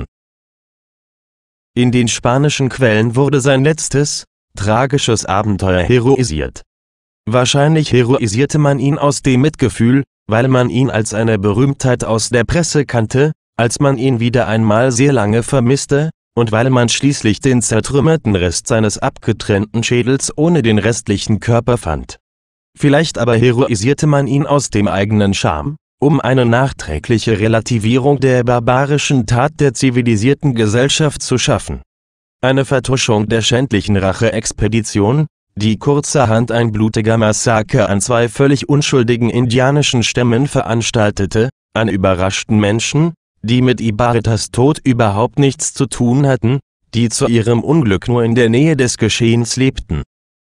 In den spanischen Quellen wurde sein letztes, tragisches Abenteuer heroisiert. Wahrscheinlich heroisierte man ihn aus dem Mitgefühl, weil man ihn als eine Berühmtheit aus der Presse kannte, Als man ihn wieder einmal sehr lange vermisste, und weil man schließlich den zertrümmerten Rest seines abgetrennten Schädels ohne den restlichen Körper fand. Vielleicht aber heroisierte man ihn aus dem eigenen Charme, um eine nachträgliche Relativierung der barbarischen Tat der zivilisierten Gesellschaft zu schaffen. Eine Vertuschung der schändlichen Rache-Expedition, die kurzerhand ein blutiger Massaker an 2 völlig unschuldigen indianischen Stämmen veranstaltete, an überraschten Menschen, die mit Ibaritas Tod überhaupt nichts zu tun hatten, die zu ihrem Unglück nur in der Nähe des Geschehens lebten.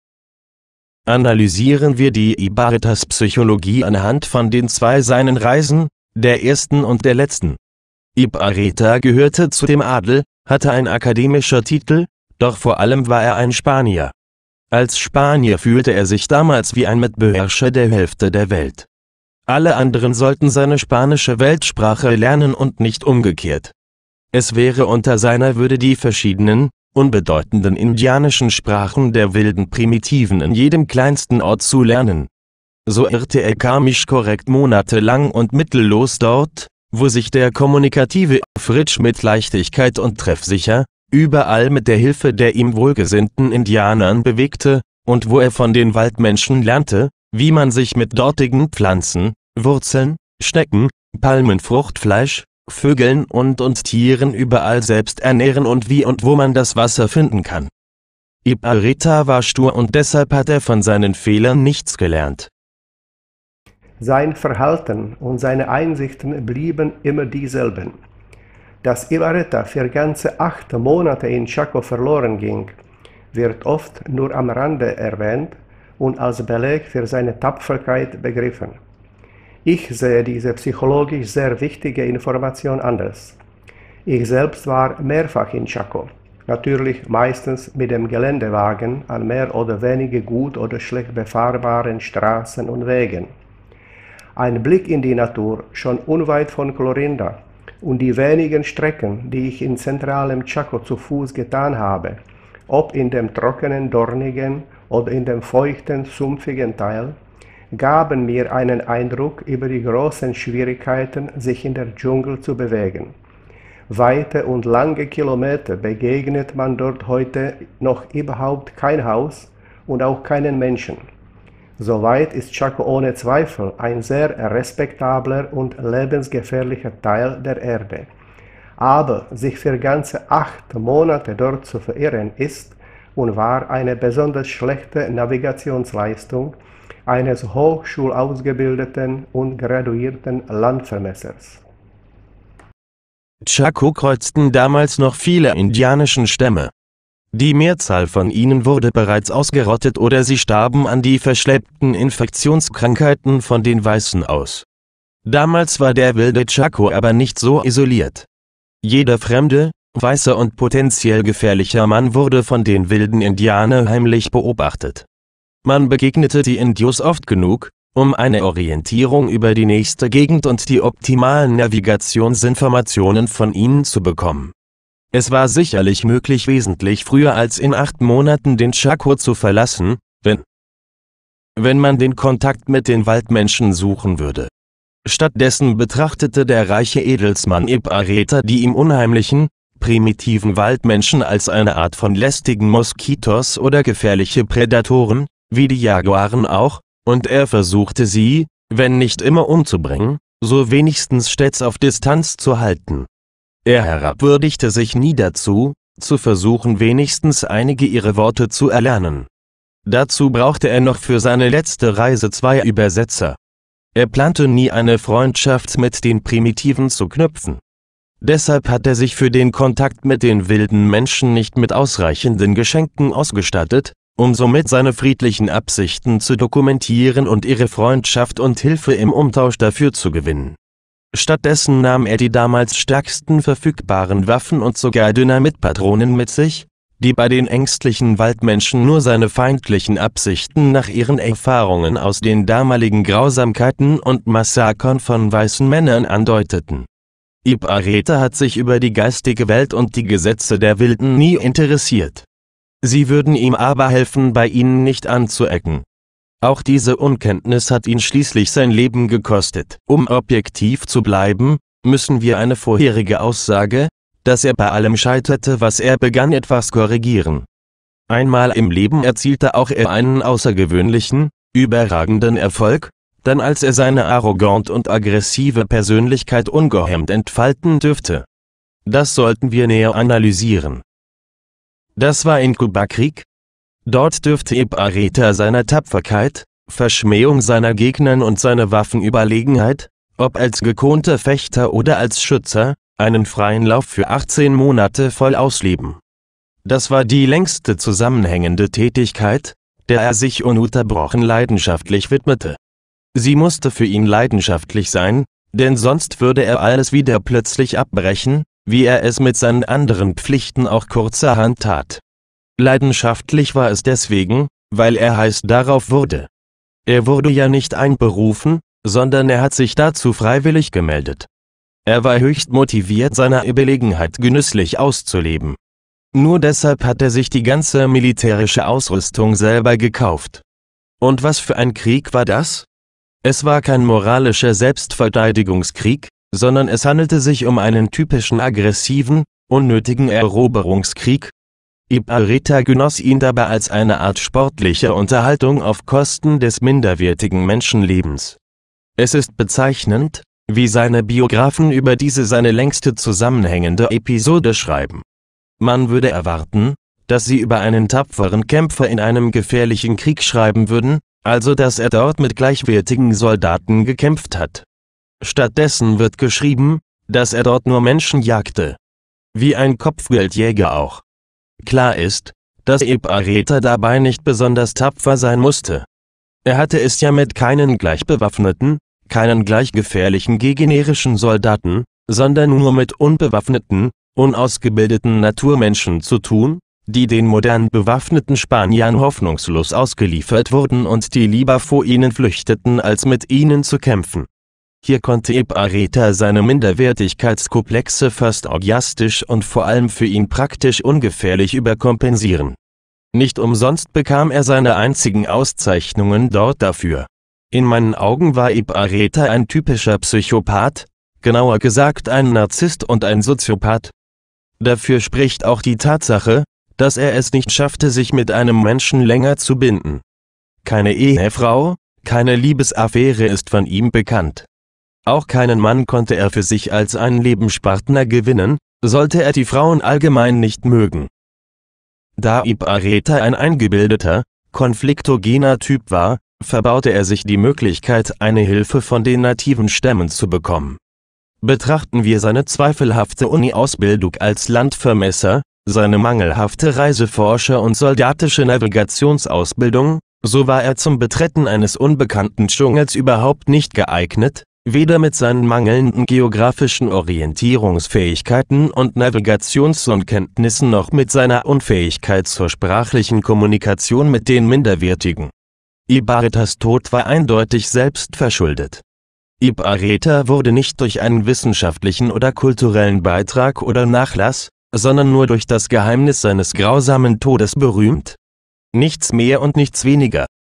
Analysieren wir die Ibaritas Psychologie anhand von den 2 seinen Reisen, der ersten und der letzten. Ibarreta gehörte zu dem Adel, hatte einen akademischen Titel, doch vor allem war er ein Spanier. Als Spanier fühlte er sich damals wie ein Mitbeherrscher der Hälfte der Welt. Alle anderen sollten seine spanische Weltsprache lernen und nicht umgekehrt. Es wäre unter seiner Würde, die verschiedenen, unbedeutenden indianischen Sprachen der wilden Primitiven in jedem kleinsten Ort zu lernen. So irrte er karmisch korrekt monatelang und mittellos dort, wo sich der kommunikative Fritsch mit Leichtigkeit und treffsicher, überall mit der Hilfe der ihm wohlgesinnten Indianern bewegte, und wo er von den Waldmenschen lernte, wie man sich mit dortigen Pflanzen, Wurzeln, Schnecken, Palmen, Fruchtfleisch, Vögeln und Tieren überall selbst ernähren und wie und wo man das Wasser finden kann. Ibarreta war stur und deshalb hat er von seinen Fehlern nichts gelernt. Sein Verhalten und seine Einsichten blieben immer dieselben. Dass Ibarreta für ganze 8 Monate in Chaco verloren ging, wird oft nur am Rande erwähnt und als Beleg für seine Tapferkeit begriffen. Ich sehe diese psychologisch sehr wichtige Information anders. Ich selbst war mehrfach in Chaco, natürlich meistens mit dem Geländewagen an mehr oder weniger gut oder schlecht befahrbaren Straßen und Wegen. Ein Blick in die Natur, schon unweit von Clorinda, und die wenigen Strecken, die ich in zentralem Chaco zu Fuß getan habe, ob in dem trockenen, dornigen oder in dem feuchten, sumpfigen Teil, gaben mir einen Eindruck über die großen Schwierigkeiten, sich in der Dschungel zu bewegen. Weite und lange Kilometer begegnet man dort heute noch überhaupt kein Haus und auch keinen Menschen. Soweit ist Chaco ohne Zweifel ein sehr respektabler und lebensgefährlicher Teil der Erde. Aber sich für ganze 8 Monate dort zu verirren ist und war eine besonders schlechte Navigationsleistung eines hochschulausgebildeten und graduierten Landvermessers. Chaco kreuzten damals noch viele indianischen Stämme. Die Mehrzahl von ihnen wurde bereits ausgerottet oder sie starben an die verschleppten Infektionskrankheiten von den Weißen aus. Damals war der wilde Chaco aber nicht so isoliert. Jeder fremde, weiße und potenziell gefährlicher Mann wurde von den wilden Indianern heimlich beobachtet. Man begegnete die Indios oft genug, um eine Orientierung über die nächste Gegend und die optimalen Navigationsinformationen von ihnen zu bekommen. Es war sicherlich möglich, wesentlich früher als in 8 Monaten den Chaco zu verlassen, wenn man den Kontakt mit den Waldmenschen suchen würde. Stattdessen betrachtete der reiche Edelsmann Ibarreta die ihm unheimlichen, primitiven Waldmenschen als eine Art von lästigen Moskitos oder gefährliche Prädatoren, wie die Jaguaren auch, und er versuchte sie, wenn nicht immer umzubringen, so wenigstens stets auf Distanz zu halten. Er herabwürdigte sich nie dazu, zu versuchen wenigstens einige ihrer Worte zu erlernen. Dazu brauchte er noch für seine letzte Reise 2 Übersetzer. Er plante nie eine Freundschaft mit den Primitiven zu knüpfen. Deshalb hat er sich für den Kontakt mit den wilden Menschen nicht mit ausreichenden Geschenken ausgestattet, um somit seine friedlichen Absichten zu dokumentieren und ihre Freundschaft und Hilfe im Umtausch dafür zu gewinnen. Stattdessen nahm er die damals stärksten verfügbaren Waffen und sogar Dynamitpatronen mit sich, die bei den ängstlichen Waldmenschen nur seine feindlichen Absichten nach ihren Erfahrungen aus den damaligen Grausamkeiten und Massakern von weißen Männern andeuteten. Ibarreta hat sich über die geistige Welt und die Gesetze der Wilden nie interessiert. Sie würden ihm aber helfen, bei ihnen nicht anzuecken. Auch diese Unkenntnis hat ihn schließlich sein Leben gekostet. Um objektiv zu bleiben, müssen wir eine vorherige Aussage, dass er bei allem scheiterte, was er begann, etwas korrigieren. Einmal im Leben erzielte auch er einen außergewöhnlichen, überragenden Erfolg, dann als er seine arrogant und aggressive Persönlichkeit ungehemmt entfalten dürfte. Das sollten wir näher analysieren. Das war in Kubakrieg. Dort dürfte Ibn Areta seiner Tapferkeit, Verschmähung seiner Gegner und seine Waffenüberlegenheit, ob als gekonnter Fechter oder als Schützer, einen freien Lauf für 18 Monate voll ausleben. Das war die längste zusammenhängende Tätigkeit, der er sich ununterbrochen leidenschaftlich widmete. Sie musste für ihn leidenschaftlich sein, denn sonst würde er alles wieder plötzlich abbrechen, wie er es mit seinen anderen Pflichten auch kurzerhand tat. Leidenschaftlich war es deswegen, weil er heiß darauf wurde. Er wurde ja nicht einberufen, sondern er hat sich dazu freiwillig gemeldet. Er war höchst motiviert, seine Überlegenheit genüsslich auszuleben. Nur deshalb hat er sich die ganze militärische Ausrüstung selber gekauft. Und was für ein Krieg war das? Es war kein moralischer Selbstverteidigungskrieg, sondern es handelte sich um einen typischen aggressiven, unnötigen Eroberungskrieg. Ibn Areta genoss ihn dabei als eine Art sportliche Unterhaltung auf Kosten des minderwertigen Menschenlebens. Es ist bezeichnend, wie seine Biografen über diese seine längste zusammenhängende Episode schreiben. Man würde erwarten, dass sie über einen tapferen Kämpfer in einem gefährlichen Krieg schreiben würden, also dass er dort mit gleichwertigen Soldaten gekämpft hat. Stattdessen wird geschrieben, dass er dort nur Menschen jagte. Wie ein Kopfgeldjäger auch. Klar ist, dass Ibn Areta dabei nicht besonders tapfer sein musste. Er hatte es ja mit keinen gleich bewaffneten, keinen gleich gefährlichen gegnerischen Soldaten, sondern nur mit unbewaffneten, unausgebildeten Naturmenschen zu tun, die den modern bewaffneten Spaniern hoffnungslos ausgeliefert wurden und die lieber vor ihnen flüchteten, als mit ihnen zu kämpfen. Hier konnte Ibn Areta seine Minderwertigkeitskomplexe fast orgiastisch und vor allem für ihn praktisch ungefährlich überkompensieren. Nicht umsonst bekam er seine einzigen Auszeichnungen dort dafür. In meinen Augen war Ibn Areta ein typischer Psychopath, genauer gesagt ein Narzisst und ein Soziopath. Dafür spricht auch die Tatsache, dass er es nicht schaffte, sich mit einem Menschen länger zu binden. Keine Ehefrau, keine Liebesaffäre ist von ihm bekannt. Auch keinen Mann konnte er für sich als einen Lebenspartner gewinnen, sollte er die Frauen allgemein nicht mögen. Da Ibn Areta ein eingebildeter, konfliktogener Typ war, verbaute er sich die Möglichkeit, eine Hilfe von den nativen Stämmen zu bekommen. Betrachten wir seine zweifelhafte Uni-Ausbildung als Landvermesser, seine mangelhafte Reiseforscher- und soldatische Navigationsausbildung, so war er zum Betreten eines unbekannten Dschungels überhaupt nicht geeignet, weder mit seinen mangelnden geografischen Orientierungsfähigkeiten und Navigationskenntnissen noch mit seiner Unfähigkeit zur sprachlichen Kommunikation mit den Minderwertigen. Ibn Aretas Tod war eindeutig selbst verschuldet. Ibn Areta wurde nicht durch einen wissenschaftlichen oder kulturellen Beitrag oder Nachlass, sondern nur durch das Geheimnis seines grausamen Todes berühmt. Nichts mehr und nichts weniger.